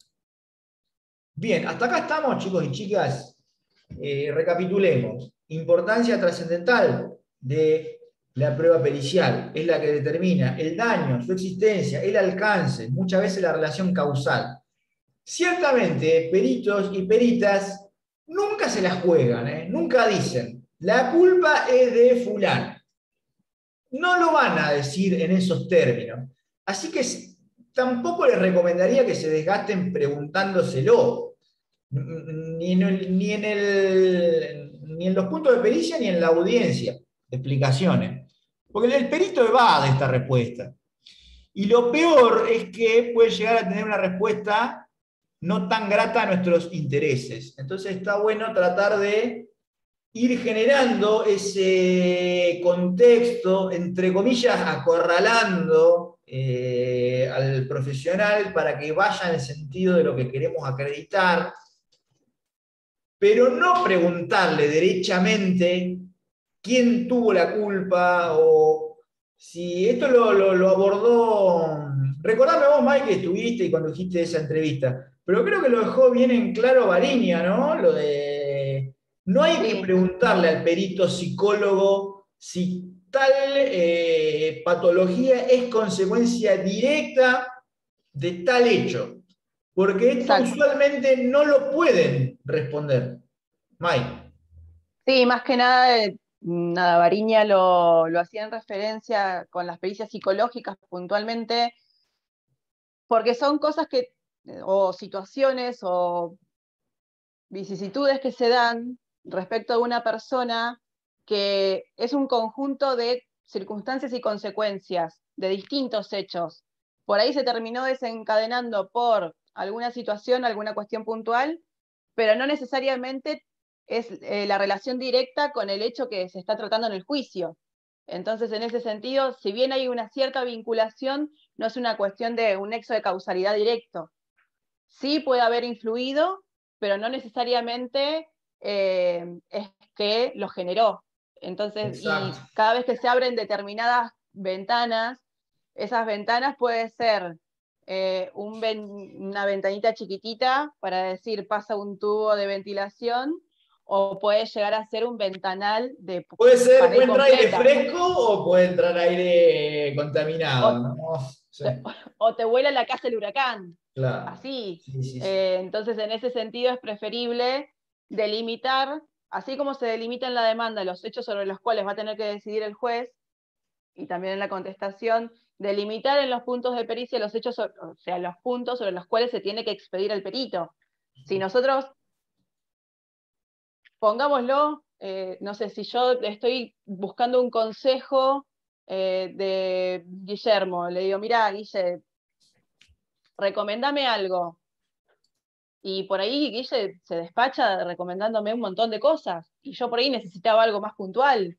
Bien, hasta acá estamos, chicos y chicas. Recapitulemos. Importancia trascendental de la prueba pericial. Es la que determina el daño, su existencia, el alcance, muchas veces la relación causal. Ciertamente, peritos y peritas nunca se la juegan, nunca dicen, la culpa es de fulano. No lo van a decir en esos términos. Así que tampoco les recomendaría que se desgasten preguntándoselo, ni en los puntos de pericia ni en la audiencia, explicaciones. Porque el perito evade esta respuesta. Y lo peor es que puede llegar a tener una respuesta no tan grata a nuestros intereses. Entonces está bueno tratar de ir generando ese contexto, entre comillas, acorralando al profesional para que vaya en el sentido de lo que queremos acreditar, pero no preguntarle derechamente quién tuvo la culpa o si esto lo abordó. Recordame vos, Mike, que estuviste y cuando dijiste esa entrevista, pero creo que lo dejó bien en claro Variña, ¿no? Lo de no hay que preguntarle al perito psicólogo si tal patología es consecuencia directa de tal hecho, porque esto usualmente no lo pueden responder. Mike. Sí, más que nada, Variña lo hacía en referencia con las pericias psicológicas puntualmente, porque son cosas o situaciones o vicisitudes que se dan respecto a una persona que es un conjunto de circunstancias y consecuencias de distintos hechos. Por ahí se terminó desencadenando por alguna situación, alguna cuestión puntual, pero no necesariamente es la relación directa con el hecho que se está tratando en el juicio. Entonces, en ese sentido, si bien hay una cierta vinculación, no es una cuestión de un nexo de causalidad directo. Sí puede haber influido, pero no necesariamente es que lo generó. Entonces, exacto. Y cada vez que se abren determinadas ventanas, esas ventanas puede ser una ventanita chiquitita para decir pasa un tubo de ventilación, o puede llegar a ser un ventanal de puede entrar completa. aire fresco o puede entrar aire contaminado, ¿no? Sí. O te vuela la casa el huracán. Claro. Así. Sí. Entonces, en ese sentido es preferible delimitar, así como se delimita en la demanda los hechos sobre los cuales va a tener que decidir el juez, y también en la contestación, delimitar en los puntos de pericia los hechos, o sea, los puntos sobre los cuales se tiene que expedir el perito. Si nosotros, pongámoslo, no sé, si yo estoy buscando un consejo de Guillermo, le digo, mirá, Guille, recomendame algo. Y por ahí Guille se despacha recomendándome un montón de cosas, y yo por ahí necesitaba algo más puntual.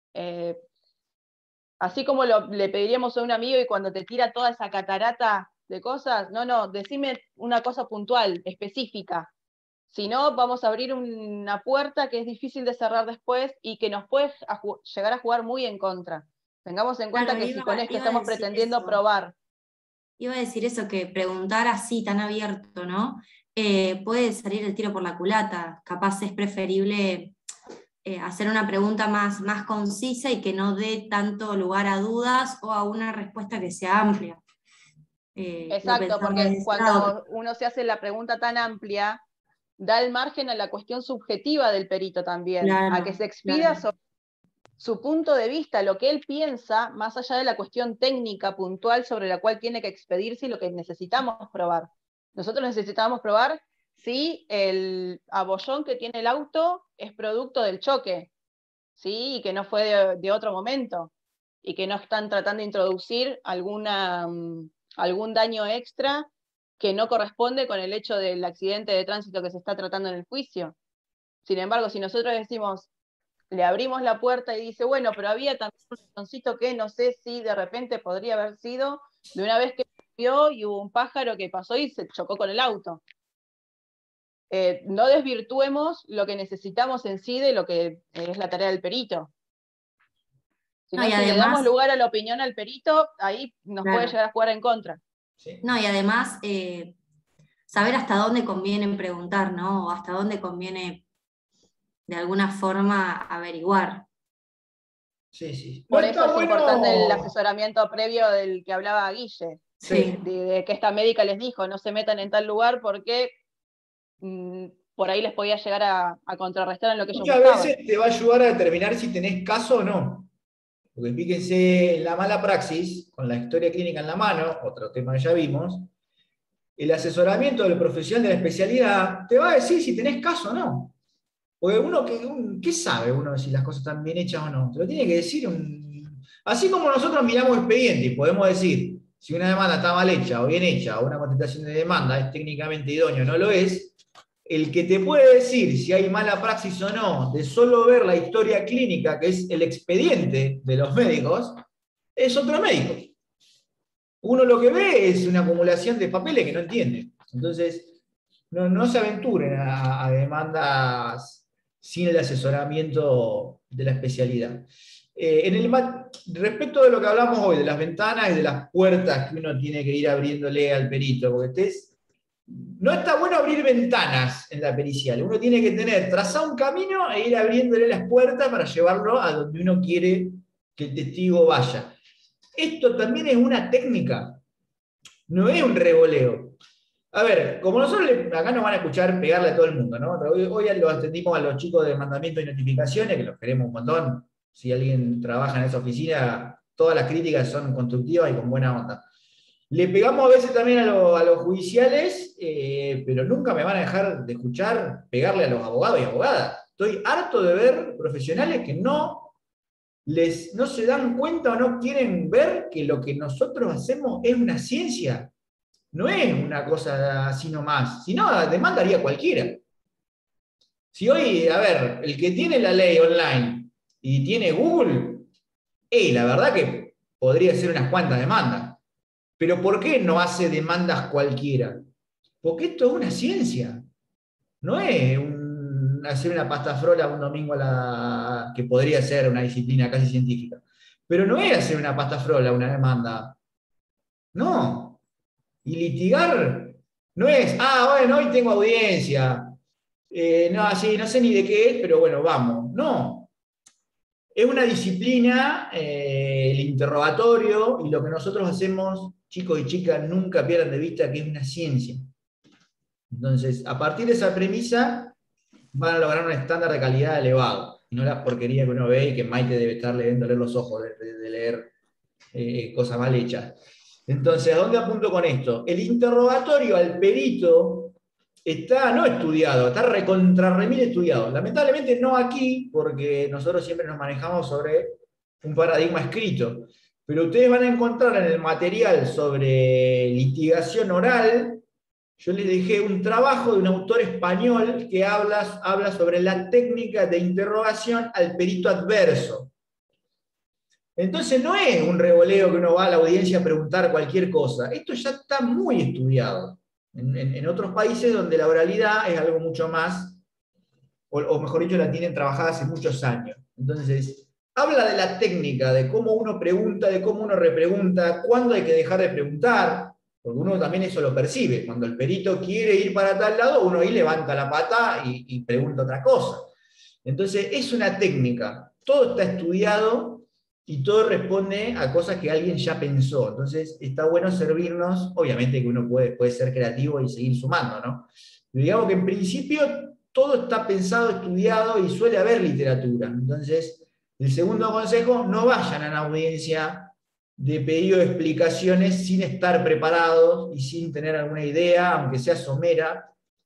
Así como le pediríamos a un amigo y cuando te tira toda esa catarata de cosas, no, decime una cosa puntual, específica. Si no, vamos a abrir una puerta que es difícil de cerrar después y que nos puede llegar a jugar muy en contra. Tengamos en cuenta que si con esto estamos pretendiendo probar. Iba a decir eso, que preguntar así, tan abierto, ¿no? Puede salir el tiro por la culata. Capaz es preferible hacer una pregunta más concisa y que no dé tanto lugar a dudas o a una respuesta que sea amplia. Exacto, porque cuando uno se hace la pregunta tan amplia, da el margen a la cuestión subjetiva del perito también, claro, a que se expida sobre su punto de vista, lo que él piensa, más allá de la cuestión técnica puntual sobre la cual tiene que expedirse y lo que necesitamos probar. Nosotros necesitamos probar si el abollón que tiene el auto es producto del choque, ¿sí? Y que no fue de otro momento, y que no están tratando de introducir algún daño extra que no corresponde con el hecho del accidente de tránsito que se está tratando en el juicio. Sin embargo, si nosotros decimos, le abrimos la puerta y dice, bueno, pero había también un ratoncito que no sé si de repente podría haber sido de una vez que vio y hubo un pájaro que pasó y se chocó con el auto. No desvirtuemos lo que necesitamos en sí de lo que es la tarea del perito. Si No, y le además, damos lugar a la opinión al perito, ahí nos claro, puede llegar a jugar en contra. ¿sí? no, y además saber hasta dónde conviene preguntar, ¿no? O hasta dónde conviene de alguna forma averiguar. Sí, sí. No Por eso está es importante el bueno. asesoramiento previo del que hablaba Guille, Sí. de que esta médica les dijo, no se metan en tal lugar porque por ahí les podía llegar a contrarrestar en lo que ellos Muchas buscaban. veces te va a ayudar a determinar si tenés caso o no. Porque fíjense, en la mala praxis, con la historia clínica en la mano, otro tema que ya vimos, el asesoramiento del profesional de la especialidad te va a decir si tenés caso o no. Porque ¿qué sabe uno si las cosas están bien hechas o no? Te lo tiene que decir Así como nosotros miramos expediente y podemos decir si una demanda está mal hecha o bien hecha, o una contestación de demanda es técnicamente idóneo o no lo es, el que te puede decir si hay mala praxis o no, de solo ver la historia clínica, que es el expediente de los médicos, es otro médico. Uno lo que ve es una acumulación de papeles que no entiende. Entonces, no se aventuren a demandas sin el asesoramiento de la especialidad. Respecto de lo que hablamos hoy, de las ventanas y de las puertas que uno tiene que ir abriéndole al perito, porque no está bueno abrir ventanas en la pericial. Uno tiene que trazar un camino e ir abriéndole las puertas para llevarlo a donde uno quiere que el testigo vaya. Esto también es una técnica, no es un revoleo. A ver, como nosotros acá nos van a escuchar pegarle a todo el mundo, ¿no? Hoy lo atendimos a los chicos de mandamiento y notificaciones, que los queremos un montón. Si alguien trabaja en esa oficina, todas las críticas son constructivas y con buena onda. Le pegamos a veces también a los judiciales, pero nunca me van a dejar de escuchar pegarle a los abogados y abogadas. Estoy harto de ver profesionales que no se dan cuenta o no quieren ver que lo que nosotros hacemos es una ciencia. No es una cosa así nomás. Si no, demandaría cualquiera. Si hoy, a ver, el que tiene la ley online y tiene Google, la verdad que podría ser unas cuantas demandas. Pero ¿por qué no hace demandas cualquiera? Porque esto es una ciencia. No es hacer una pasta frola un domingo que podría ser una disciplina casi científica. Pero no es hacer una pasta frola una demanda. No. Y litigar no es, bueno, hoy tengo audiencia. No sé ni de qué es, pero bueno, vamos. No. Es una disciplina, el interrogatorio, y lo que nosotros hacemos, chicos y chicas, nunca pierdan de vista que es una ciencia. Entonces, a partir de esa premisa, van a lograr un estándar de calidad elevado, y no la porquería que uno ve y que Maite debe estar leer los ojos de leer cosas mal hechas. Entonces, ¿a dónde apunto con esto? El interrogatorio al perito está no estudiado, está remil estudiado. Lamentablemente no aquí, porque nosotros siempre nos manejamos sobre un paradigma escrito. Pero ustedes van a encontrar en el material sobre litigación oral, yo les dejé un trabajo de un autor español que habla sobre la técnica de interrogación al perito adverso. Entonces no es un revoleo que uno va a la audiencia a preguntar cualquier cosa. Esto ya está muy estudiado. En otros países donde la oralidad es algo mucho más, o mejor dicho, la tienen trabajada hace muchos años. Entonces, habla de la técnica, de cómo uno pregunta, de cómo uno repregunta, cuándo hay que dejar de preguntar, porque uno también eso lo percibe. Cuando el perito quiere ir para tal lado, uno ahí levanta la pata y pregunta otra cosa. Entonces, es una técnica. Todo está estudiado y todo responde a cosas que alguien ya pensó. Entonces, está bueno servirnos, obviamente que uno puede ser creativo y seguir sumando, ¿no? Pero digamos que en principio todo está pensado, estudiado y suele haber literatura. Entonces, el segundo consejo, no vayan a una audiencia de pedido de explicaciones sin estar preparados y sin tener alguna idea, aunque sea somera,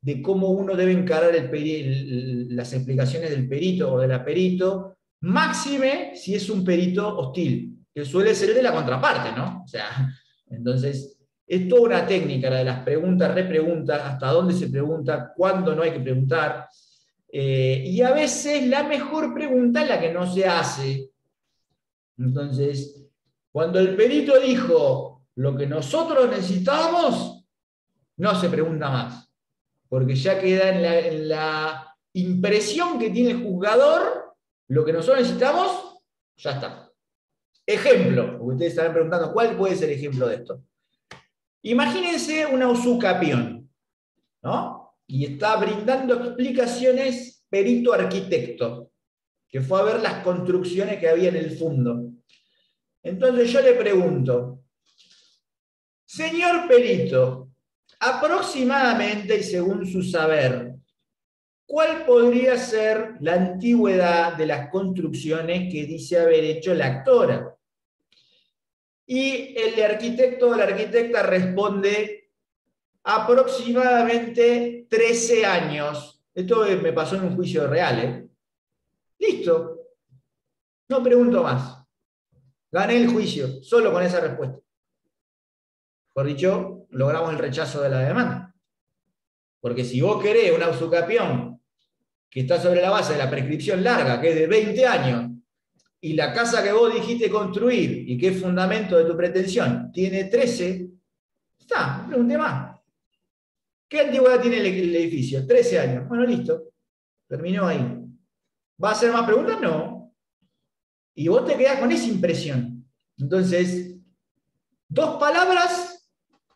de cómo uno debe encarar las explicaciones del perito o de la perito, máxime si es un perito hostil, que suele ser el de la contraparte, ¿no? O sea, entonces, es toda una técnica la de las preguntas, repreguntas, hasta dónde se pregunta, cuándo no hay que preguntar. Y a veces la mejor pregunta es la que no se hace. Entonces, cuando el perito dijo lo que nosotros necesitamos, no se pregunta más, porque ya queda en la impresión que tiene el juzgador, lo que nosotros necesitamos, ya está. Ejemplo, porque ustedes estarán preguntando, ¿cuál puede ser el ejemplo de esto? Imagínense una usucapión, ¿no? Y está brindando explicaciones perito arquitecto, que fue a ver las construcciones que había en el fondo. Entonces yo le pregunto, señor perito, aproximadamente y según su saber, ¿cuál podría ser la antigüedad de las construcciones que dice haber hecho la actora? Y el arquitecto o la arquitecta responde aproximadamente 13 años. Esto me pasó en un juicio real, ¿eh? Listo. No pregunto más. Gané el juicio, solo con esa respuesta. Por dicho, logramos el rechazo de la demanda. Porque si vos querés una usucapión que está sobre la base de la prescripción larga, que es de 20 años, y la casa que vos dijiste construir, y que es fundamento de tu pretensión, tiene 13, está, no pregunté más. ¿Qué antigüedad tiene el edificio? 13 años. Bueno, listo. Terminó ahí. ¿Va a hacer más preguntas? No. Y vos te quedás con esa impresión. Entonces, 2 palabras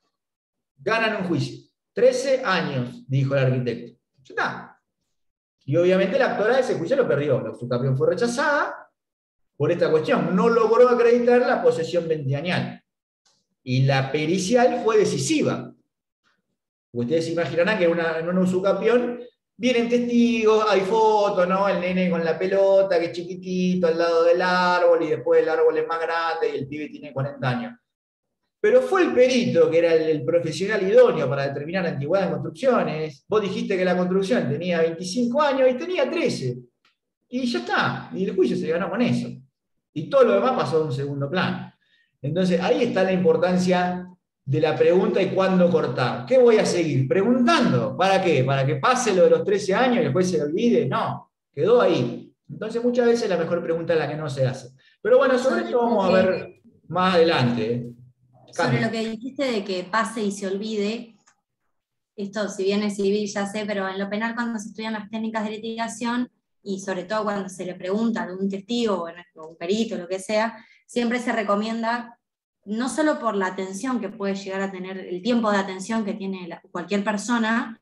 ganan un juicio. 13 años, dijo el arquitecto. Ya está. Y obviamente la actora de ese juicio lo perdió. La usucapión fue rechazada por esta cuestión. No logró acreditar la posesión ventiañal. Y la pericial fue decisiva. Ustedes imaginarán que en una usucapión vienen testigos, hay fotos, ¿no? El nene con la pelota, que es chiquitito, al lado del árbol, y después el árbol es más grande y el pibe tiene 40 años. Pero fue el perito, que era el profesional idóneo para determinar la antigüedad de construcciones. Vos dijiste que la construcción tenía 25 años y tenía 13. Y ya está. Y el juicio se ganó con eso. Y todo lo demás pasó a un segundo plano. Entonces, ahí está la importancia de la pregunta y cuándo cortar. ¿Qué voy a seguir? Preguntando. ¿Para qué? ¿Para que pase lo de los 13 años y después se olvide? No, quedó ahí. Entonces, muchas veces la mejor pregunta es la que no se hace. Pero bueno, sobre esto vamos a ver más adelante. Sobre lo que dijiste de que pase y se olvide, esto si bien es civil ya sé, pero en lo penal cuando se estudian las técnicas de litigación, y sobre todo cuando se le pregunta a algún testigo o un perito, lo que sea, siempre se recomienda, no solo por la atención que puede llegar a tener, el tiempo de atención que tiene cualquier persona,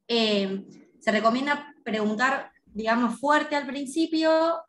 se recomienda preguntar, digamos, fuerte al principio,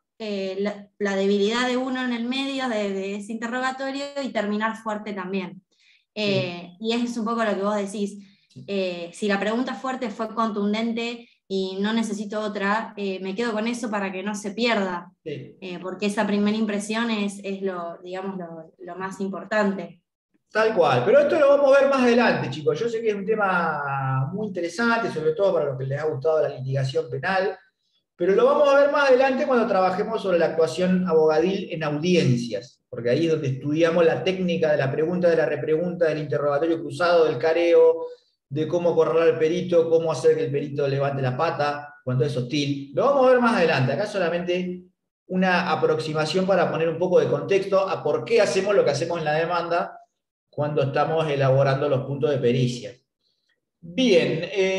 la debilidad de uno en el medio de ese interrogatorio y terminar fuerte también. Y eso es un poco lo que vos decís. Si la pregunta fuerte fue contundente y no necesito otra, me quedo con eso para que no se pierda, porque esa primera impresión es lo, digamos, lo más importante. Tal cual, pero esto lo vamos a ver más adelante, chicos. Yo sé que es un tema muy interesante, sobre todo para los que les ha gustado la litigación penal, pero lo vamos a ver más adelante cuando trabajemos sobre la actuación abogadil en audiencias, porque ahí es donde estudiamos la técnica de la pregunta, de la repregunta, del interrogatorio cruzado, del careo, de cómo acorralar al perito, cómo hacer que el perito levante la pata cuando es hostil. Lo vamos a ver más adelante. Acá solamente una aproximación para poner un poco de contexto a por qué hacemos lo que hacemos en la demanda cuando estamos elaborando los puntos de pericia. Bien,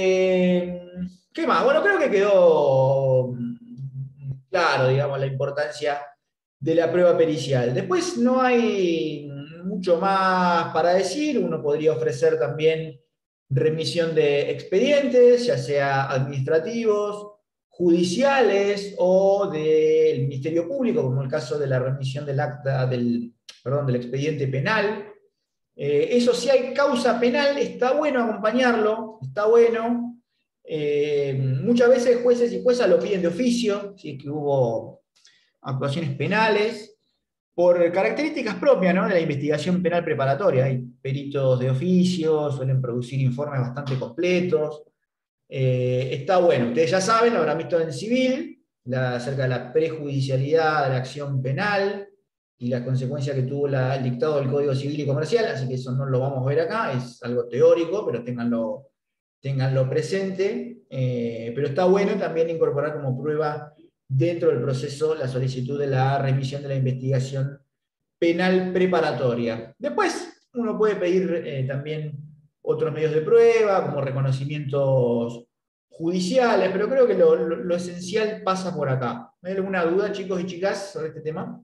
¿qué más? Bueno, creo que quedó claro, digamos, la importancia de la prueba pericial. Después no hay mucho más para decir. Uno podría ofrecer también remisión de expedientes, ya sea administrativos, judiciales o del Ministerio Público, como el caso de la remisión del acta del expediente penal. Eso, si hay causa penal, está bueno acompañarlo, está bueno. Muchas veces jueces y juezas lo piden de oficio, si es que hubo actuaciones penales, por características propias, ¿no?, de la investigación penal preparatoria. Hay peritos de oficio, suelen producir informes bastante completos. Está bueno. Ustedes ya saben, lo habrán visto en civil, acerca de la prejudicialidad de la acción penal y las consecuencias que tuvo el dictado del Código Civil y Comercial, así que eso no lo vamos a ver acá, es algo teórico, pero ténganlo presente. Pero está bueno también incorporar como prueba dentro del proceso la solicitud de la remisión de la investigación penal preparatoria. Después uno puede pedir también otros medios de prueba, como reconocimientos judiciales, pero creo que lo esencial pasa por acá. ¿Hay alguna duda, chicos y chicas, sobre este tema?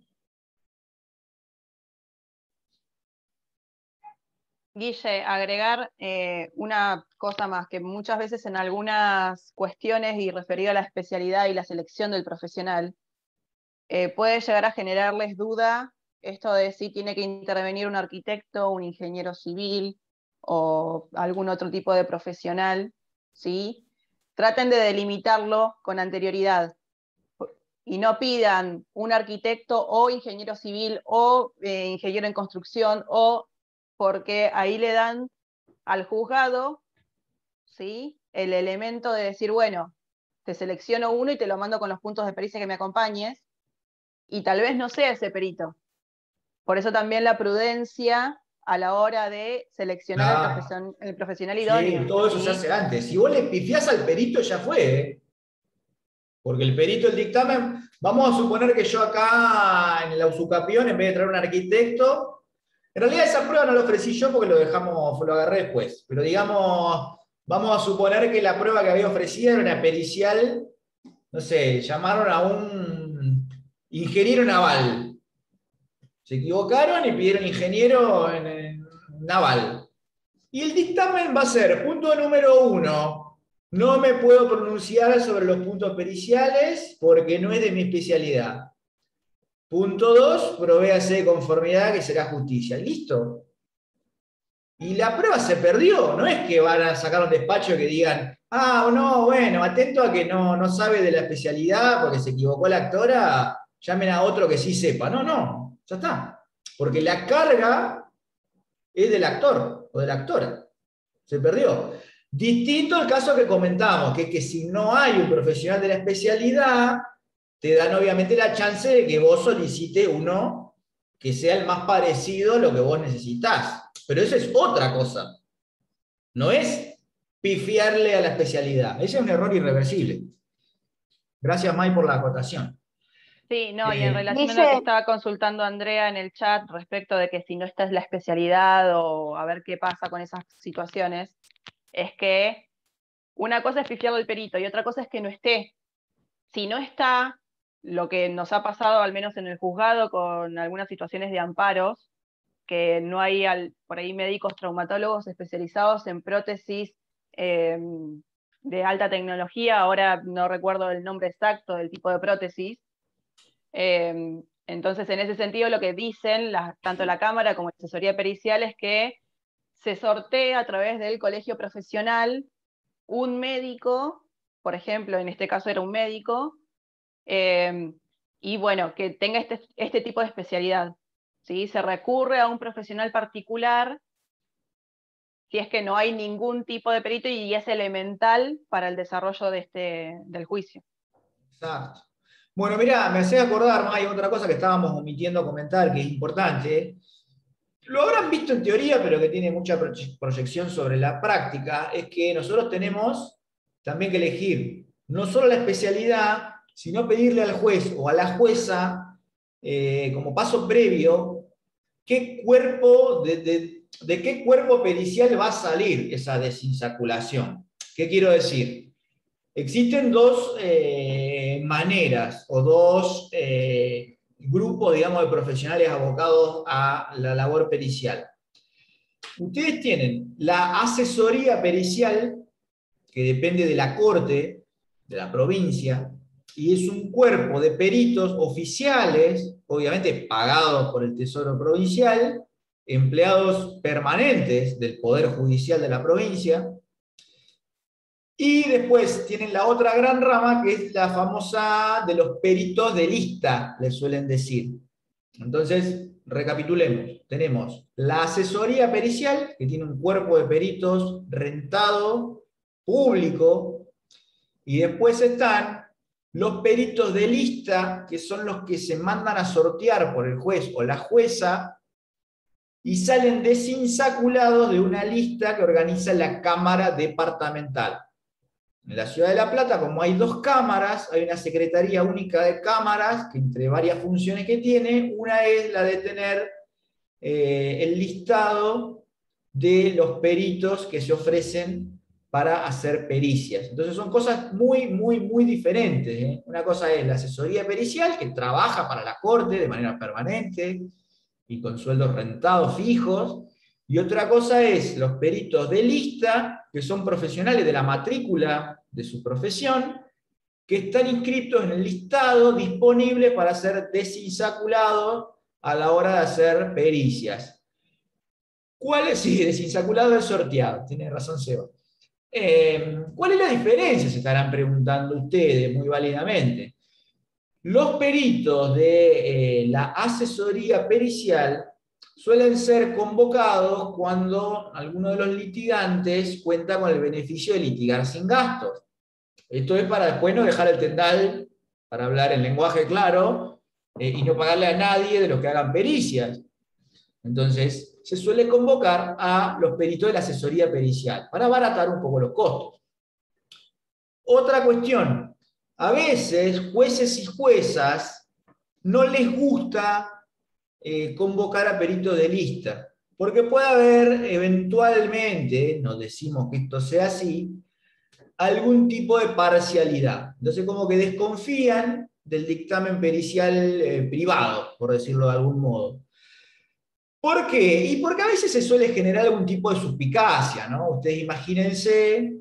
Guille, agregar una cosa más, que muchas veces en algunas cuestiones y referido a la especialidad y la selección del profesional, puede llegar a generarles duda esto de si tiene que intervenir un arquitecto, un ingeniero civil o algún otro tipo de profesional, ¿sí? Traten de delimitarlo con anterioridad y no pidan un arquitecto o ingeniero civil o ingeniero en construcción, o porque ahí le dan al juzgado, ¿sí?, el elemento de decir, bueno, te selecciono uno y te lo mando con los puntos de pericia que me acompañes, y tal vez no sea ese perito. Por eso también la prudencia a la hora de seleccionar el profesional idóneo. Sí, todo eso se hace antes. Si vos le pifiás al perito, ya fue, ¿eh? Porque el perito, el dictamen, vamos a suponer que yo acá en la usucapión, en vez de traer un arquitecto, en realidad esa prueba no la ofrecí yo porque lo agarré después, pero digamos, vamos a suponer que la prueba que había ofrecido era una pericial, no sé, llamaron a un ingeniero naval. Se equivocaron y pidieron ingeniero en naval. Y el dictamen va a ser, punto número 1, no me puedo pronunciar sobre los puntos periciales porque no es de mi especialidad. Punto 2, provéase de conformidad que será justicia. ¿Listo? Y la prueba se perdió, no es que van a sacar un despacho que digan, no, bueno, atento a que no sabe de la especialidad porque se equivocó la actora, llamen a otro que sí sepa. No, ya está. Porque la carga es del actor o de la actora. Se perdió. Distinto al caso que comentamos, que es que si no hay un profesional de la especialidad, te dan obviamente la chance de que vos solicites uno que sea el más parecido a lo que vos necesitás. Pero eso es otra cosa. No es pifiarle a la especialidad. Ese es un error irreversible. Gracias, May, por la acotación. Sí, no, y en relación a lo que estaba consultando Andrea en el chat respecto de que si no esta es la especialidad o a ver qué pasa con esas situaciones, es que una cosa es pifiarlo al perito y otra cosa es que no esté. Si no está, lo que nos ha pasado al menos en el juzgado con algunas situaciones de amparos, que no hay por ahí médicos traumatólogos especializados en prótesis de alta tecnología, ahora no recuerdo el nombre exacto del tipo de prótesis. Entonces, en ese sentido, lo que dicen tanto la Cámara como la asesoría pericial es que se sortea a través del colegio profesional un médico, por ejemplo, en este caso era un médico, y bueno, que tenga este tipo de especialidad, ¿sí? Se recurre a un profesional particular si es que no hay ningún tipo de perito y es elemental para el desarrollo del juicio. Exacto. Bueno, mirá, me hace acordar, hay otra cosa que estábamos omitiendo comentar que es importante. Lo habrán visto en teoría, pero que tiene mucha proyección sobre la práctica, es que nosotros tenemos también que elegir no solo la especialidad, sino pedirle al juez o a la jueza, como paso previo, qué cuerpo, de qué cuerpo pericial va a salir esa desinsaculación. ¿Qué quiero decir? Existen dos maneras o dos grupos, digamos, de profesionales abocados a la labor pericial. Ustedes tienen la asesoría pericial, que depende de la corte, de la provincia, y es un cuerpo de peritos oficiales, obviamente pagados por el Tesoro Provincial, empleados permanentes del Poder Judicial de la provincia. Y después tienen la otra gran rama, que es la famosa de los peritos de lista, les suelen decir. Entonces, recapitulemos. Tenemos la asesoría pericial, que tiene un cuerpo de peritos rentado, público, Y después están los peritos de lista, que son los que se mandan a sortear por el juez o la jueza, y salen desinsaculados de una lista que organiza la Cámara Departamental. En la Ciudad de La Plata, como hay 2 cámaras, hay una Secretaría Única de Cámaras, que entre varias funciones que tiene, una es la de tener el listado de los peritos que se ofrecen para hacer pericias. Entonces son cosas muy, muy, muy diferentes, ¿eh? Una cosa es la asesoría pericial, que trabaja para la Corte de manera permanente y con sueldos rentados fijos, y otra cosa es los peritos de lista, que son profesionales de la matrícula de su profesión, que están inscritos en el listado disponible para ser desinsaculados a la hora de hacer pericias. ¿Cuál es? Sí, desinsaculado es sorteado, tiene razón Seba. ¿Cuál es la diferencia? Se estarán preguntando ustedes muy válidamente. Los peritos de la asesoría pericial suelen ser convocados cuando alguno de los litigantes cuenta con el beneficio de litigar sin gastos. Esto es para después no dejar el tendal, para hablar en lenguaje claro, y no pagarle a nadie de los que hagan pericias. Entonces, se suele convocar a los peritos de la asesoría pericial, para abaratar un poco los costos. Otra cuestión, a veces jueces y juezas no les gusta convocar a peritos de lista, porque puede haber eventualmente, no decimos que esto sea así, algún tipo de parcialidad. Entonces como que desconfían del dictamen pericial privado, por decirlo de algún modo. ¿Por qué? Y porque a veces se suele generar algún tipo de suspicacia, ¿no? Ustedes imagínense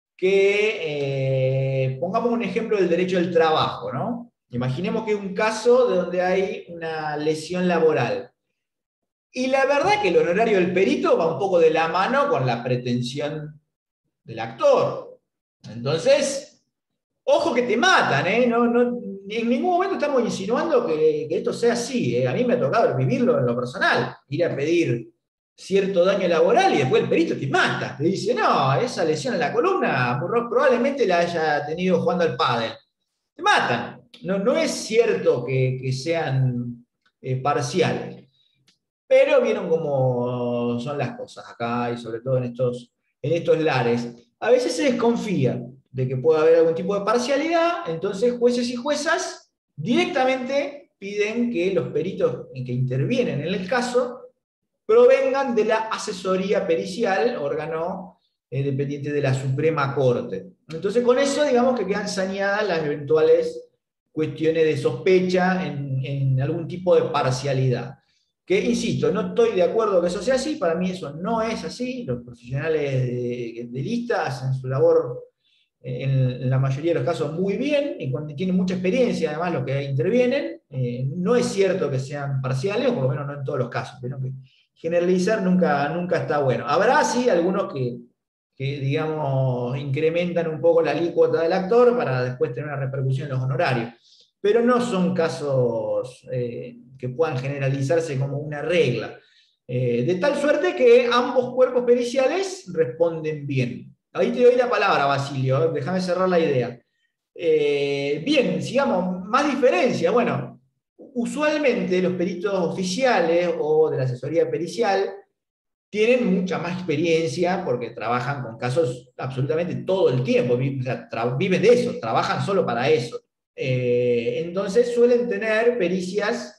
que, pongamos un ejemplo del derecho del trabajo, ¿no? Imaginemos que es un caso de donde hay una lesión laboral. Y la verdad que el honorario del perito va un poco de la mano con la pretensión del actor. Entonces, ojo que te matan, ¿eh? En ningún momento estamos insinuando que esto sea así, ¿eh? A mí me ha tocado vivirlo en lo personal, ir a pedir cierto daño laboral y después el perito te mata. Te dice, no, esa lesión en la columna probablemente la haya tenido jugando al pádel. Te matan. No es cierto que sean parciales. Pero vieron cómo son las cosas acá y sobre todo en estos lares. A veces se desconfía de que pueda haber algún tipo de parcialidad, entonces jueces y juezas directamente piden que los peritos que intervienen en el caso provengan de la asesoría pericial, órgano dependiente de la Suprema Corte. Entonces con eso digamos que quedan saneadas las eventuales cuestiones de sospecha en algún tipo de parcialidad. Que, insisto, no estoy de acuerdo que eso sea así, para mí eso no es así, los profesionales de lista hacen su labor en la mayoría de los casos muy bien, y cuando tienen mucha experiencia además los que intervienen, no es cierto que sean parciales, o por lo menos no en todos los casos, pero que generalizar nunca está bueno. Habrá sí algunos que digamos, incrementan un poco la alícuota del actor para después tener una repercusión en los honorarios, pero no son casos que puedan generalizarse como una regla. De tal suerte que ambos cuerpos periciales responden bien. Ahí te doy la palabra, Basilio, déjame cerrar la idea. Bien, sigamos, más diferencia. Bueno, usualmente los peritos oficiales o de la asesoría pericial tienen mucha más experiencia porque trabajan con casos absolutamente todo el tiempo, o sea, viven de eso, trabajan solo para eso. Entonces suelen tener pericias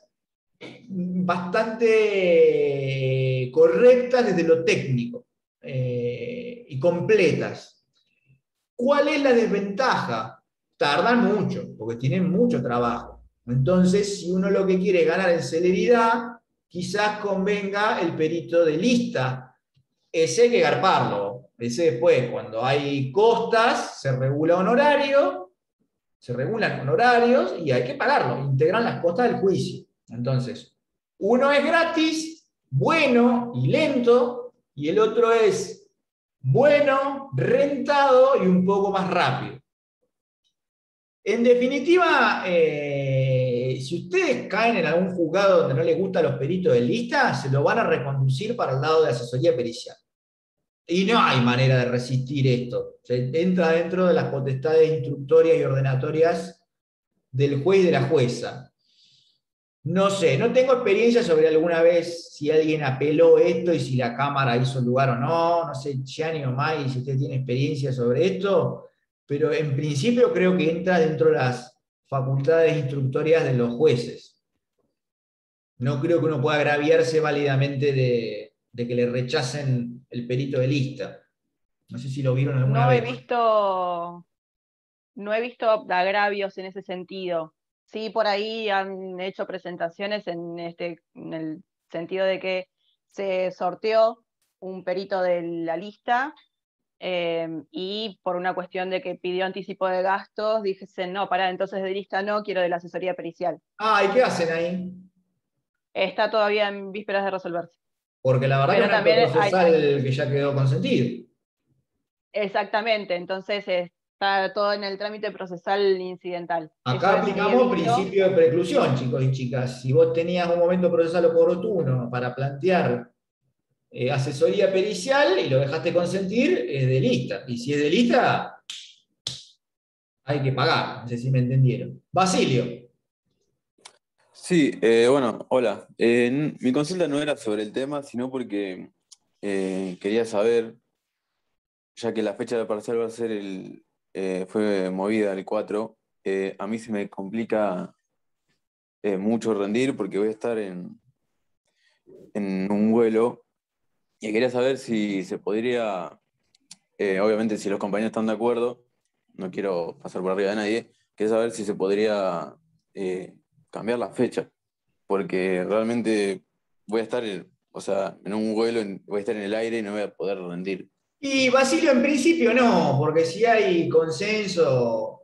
bastante correctas desde lo técnico y completas. ¿Cuál es la desventaja? Tardan mucho, porque tienen mucho trabajo. Entonces, si uno lo que quiere es ganar en celeridad, quizás convenga el perito de lista. Ese hay que garparlo. Ese después, cuando hay costas, se regula honorario, se regulan honorarios y hay que pagarlo, integran las costas del juicio. Entonces, uno es gratis, bueno y lento, y el otro es bueno, rentado y un poco más rápido. En definitiva, si ustedes caen en algún juzgado donde no les gustan los peritos de lista, se lo van a reconducir para el lado de asesoría pericial. Y no hay manera de resistir esto. Entra dentro de las potestades instructorias y ordenatorias del juez y de la jueza. No sé, no tengo experiencia sobre alguna vez si alguien apeló esto y si la Cámara hizo lugar o no. No sé, Gianni o Mai, si usted tiene experiencia sobre esto, pero en principio creo que entra dentro de las facultades instructorias de los jueces. No creo que uno pueda agraviarse válidamente de que le rechacen el perito de lista. No sé si lo vieron alguna No he vez. no he visto agravios en ese sentido. Sí, por ahí han hecho presentaciones en el sentido de que se sorteó un perito de la lista y por una cuestión de que pidió anticipo de gastos, dicen, no, pará, entonces de lista no, quiero de la asesoría pericial. Ah, ¿y qué hacen ahí? Está todavía en vísperas de resolverse. Porque la verdad que es Pero un acto también procesal que ya quedó consentido. exactamente, entonces está todo en el trámite procesal incidental. Acá Eso sí he aplicamos visto. principio de preclusión, chicos y chicas. Si vos tenías un momento procesal oportuno para plantear asesoría pericial y lo dejaste consentir, es de lista. Y si es de lista, hay que pagar. No sé si me entendieron. Basilio. Sí, bueno, hola. Mi consulta no era sobre el tema, sino porque quería saber, ya que la fecha del parcial va a ser fue movida el 4, a mí se me complica mucho rendir porque voy a estar en un vuelo y quería saber si se podría, obviamente si los compañeros están de acuerdo, no quiero pasar por arriba de nadie, quería saber si se podría cambiar la fecha, porque realmente voy a estar o sea, en un vuelo, voy a estar en el aire y no voy a poder rendir. Y Basilio, en principio no, porque si hay consenso,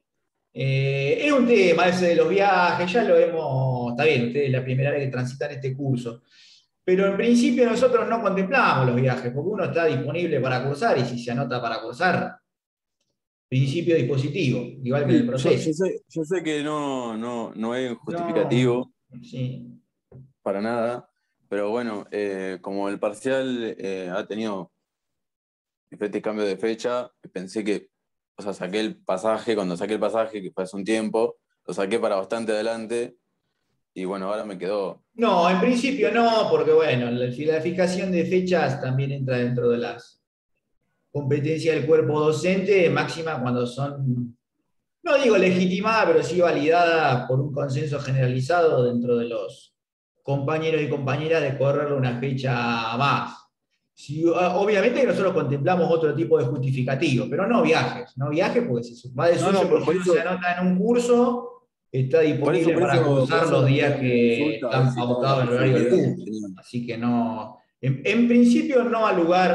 es un tema ese de los viajes, ya lo hemos, está bien, ustedes es la primera vez que transitan este curso, pero en principio nosotros no contemplamos los viajes, porque uno está disponible para cursar y si se anota para cursar, principio dispositivo, igual que en el Sí, proceso. yo sé que no es No, justificativo sí. para nada, pero bueno, como el parcial ha tenido diferentes cambios de fecha, pensé que, o sea, saqué el pasaje, cuando saqué el pasaje, que fue hace un tiempo, lo saqué para bastante adelante, y bueno, ahora me quedó. No, en principio no, porque bueno, la fijación de fechas también entra dentro de las competencias del cuerpo docente, máxima cuando son, no digo legitimada, pero sí validada por un consenso generalizado dentro de los compañeros y compañeras de correrle una fecha más. Obviamente que nosotros contemplamos otro tipo de justificativo, pero no viajes, no viajes porque se va de No, suyo, no, porque si uno se anota en un curso, está disponible para por cursar eso los días planteaba mi que consulta, a ver están si estaba la pautados en el horario del posibilidad que curso. tenían. Así que no, en principio no ha lugar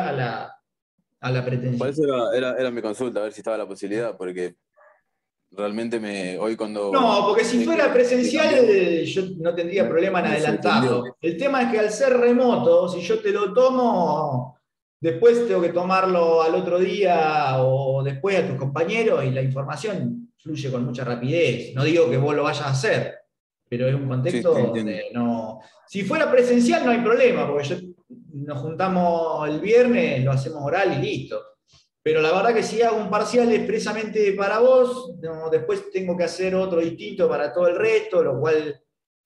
a la Por pretensión. eso era mi consulta, a ver si estaba la posibilidad, porque realmente hoy No, cuando porque si sé fuera que cambió, presencial yo no tendría problema en me sorprendió. adelantarlo. El tema es que al ser remoto, si yo te lo tomo, después tengo que tomarlo al otro día o después a tus compañeros y la información fluye con mucha rapidez. No digo que vos lo vayas a hacer, pero es un Sí, contexto sí, entiendo. donde no... Si fuera presencial no hay problema, porque nos juntamos el viernes, lo hacemos oral y listo. Pero la verdad que si hago un parcial expresamente para vos, no, después tengo que hacer otro distinto para todo el resto, lo cual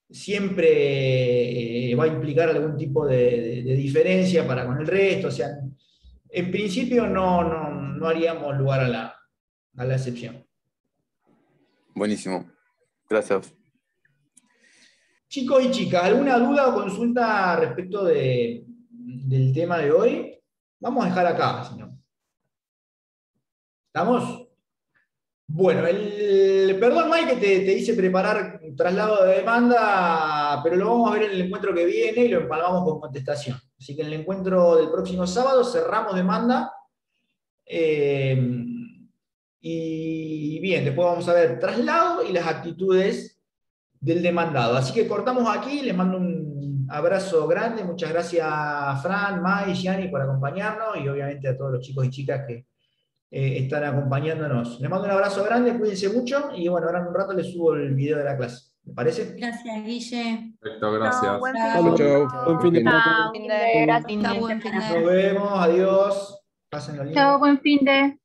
siempre va a implicar algún tipo de diferencia para con el resto. O sea, en principio no haríamos lugar a la excepción. Buenísimo. Gracias. Chicos y chicas, ¿alguna duda o consulta respecto del tema de hoy? Vamos a dejar acá, si no. ¿Estamos? Bueno, perdón, Mike, que te hice preparar un traslado de demanda, pero lo vamos a ver en el encuentro que viene y lo empalmamos con contestación. Así que en el encuentro del próximo sábado cerramos demanda. Y bien, después vamos a ver traslado y las actitudes del demandado. Así que cortamos aquí, les mando un abrazo grande, muchas gracias a Fran, Mai y Gianni por acompañarnos y obviamente a todos los chicos y chicas que están acompañándonos. Les mando un abrazo grande, cuídense mucho y bueno, ahora en un rato les subo el video de la clase. ¿Me parece? Gracias, Guille. Perfecto, gracias. Buen Chao. fin de Chau. Buen fin de semana. Chao. Fin de- Chao, buen fin de- Nos vemos, adiós. Pásenlo lindo. Chao, buen fin de.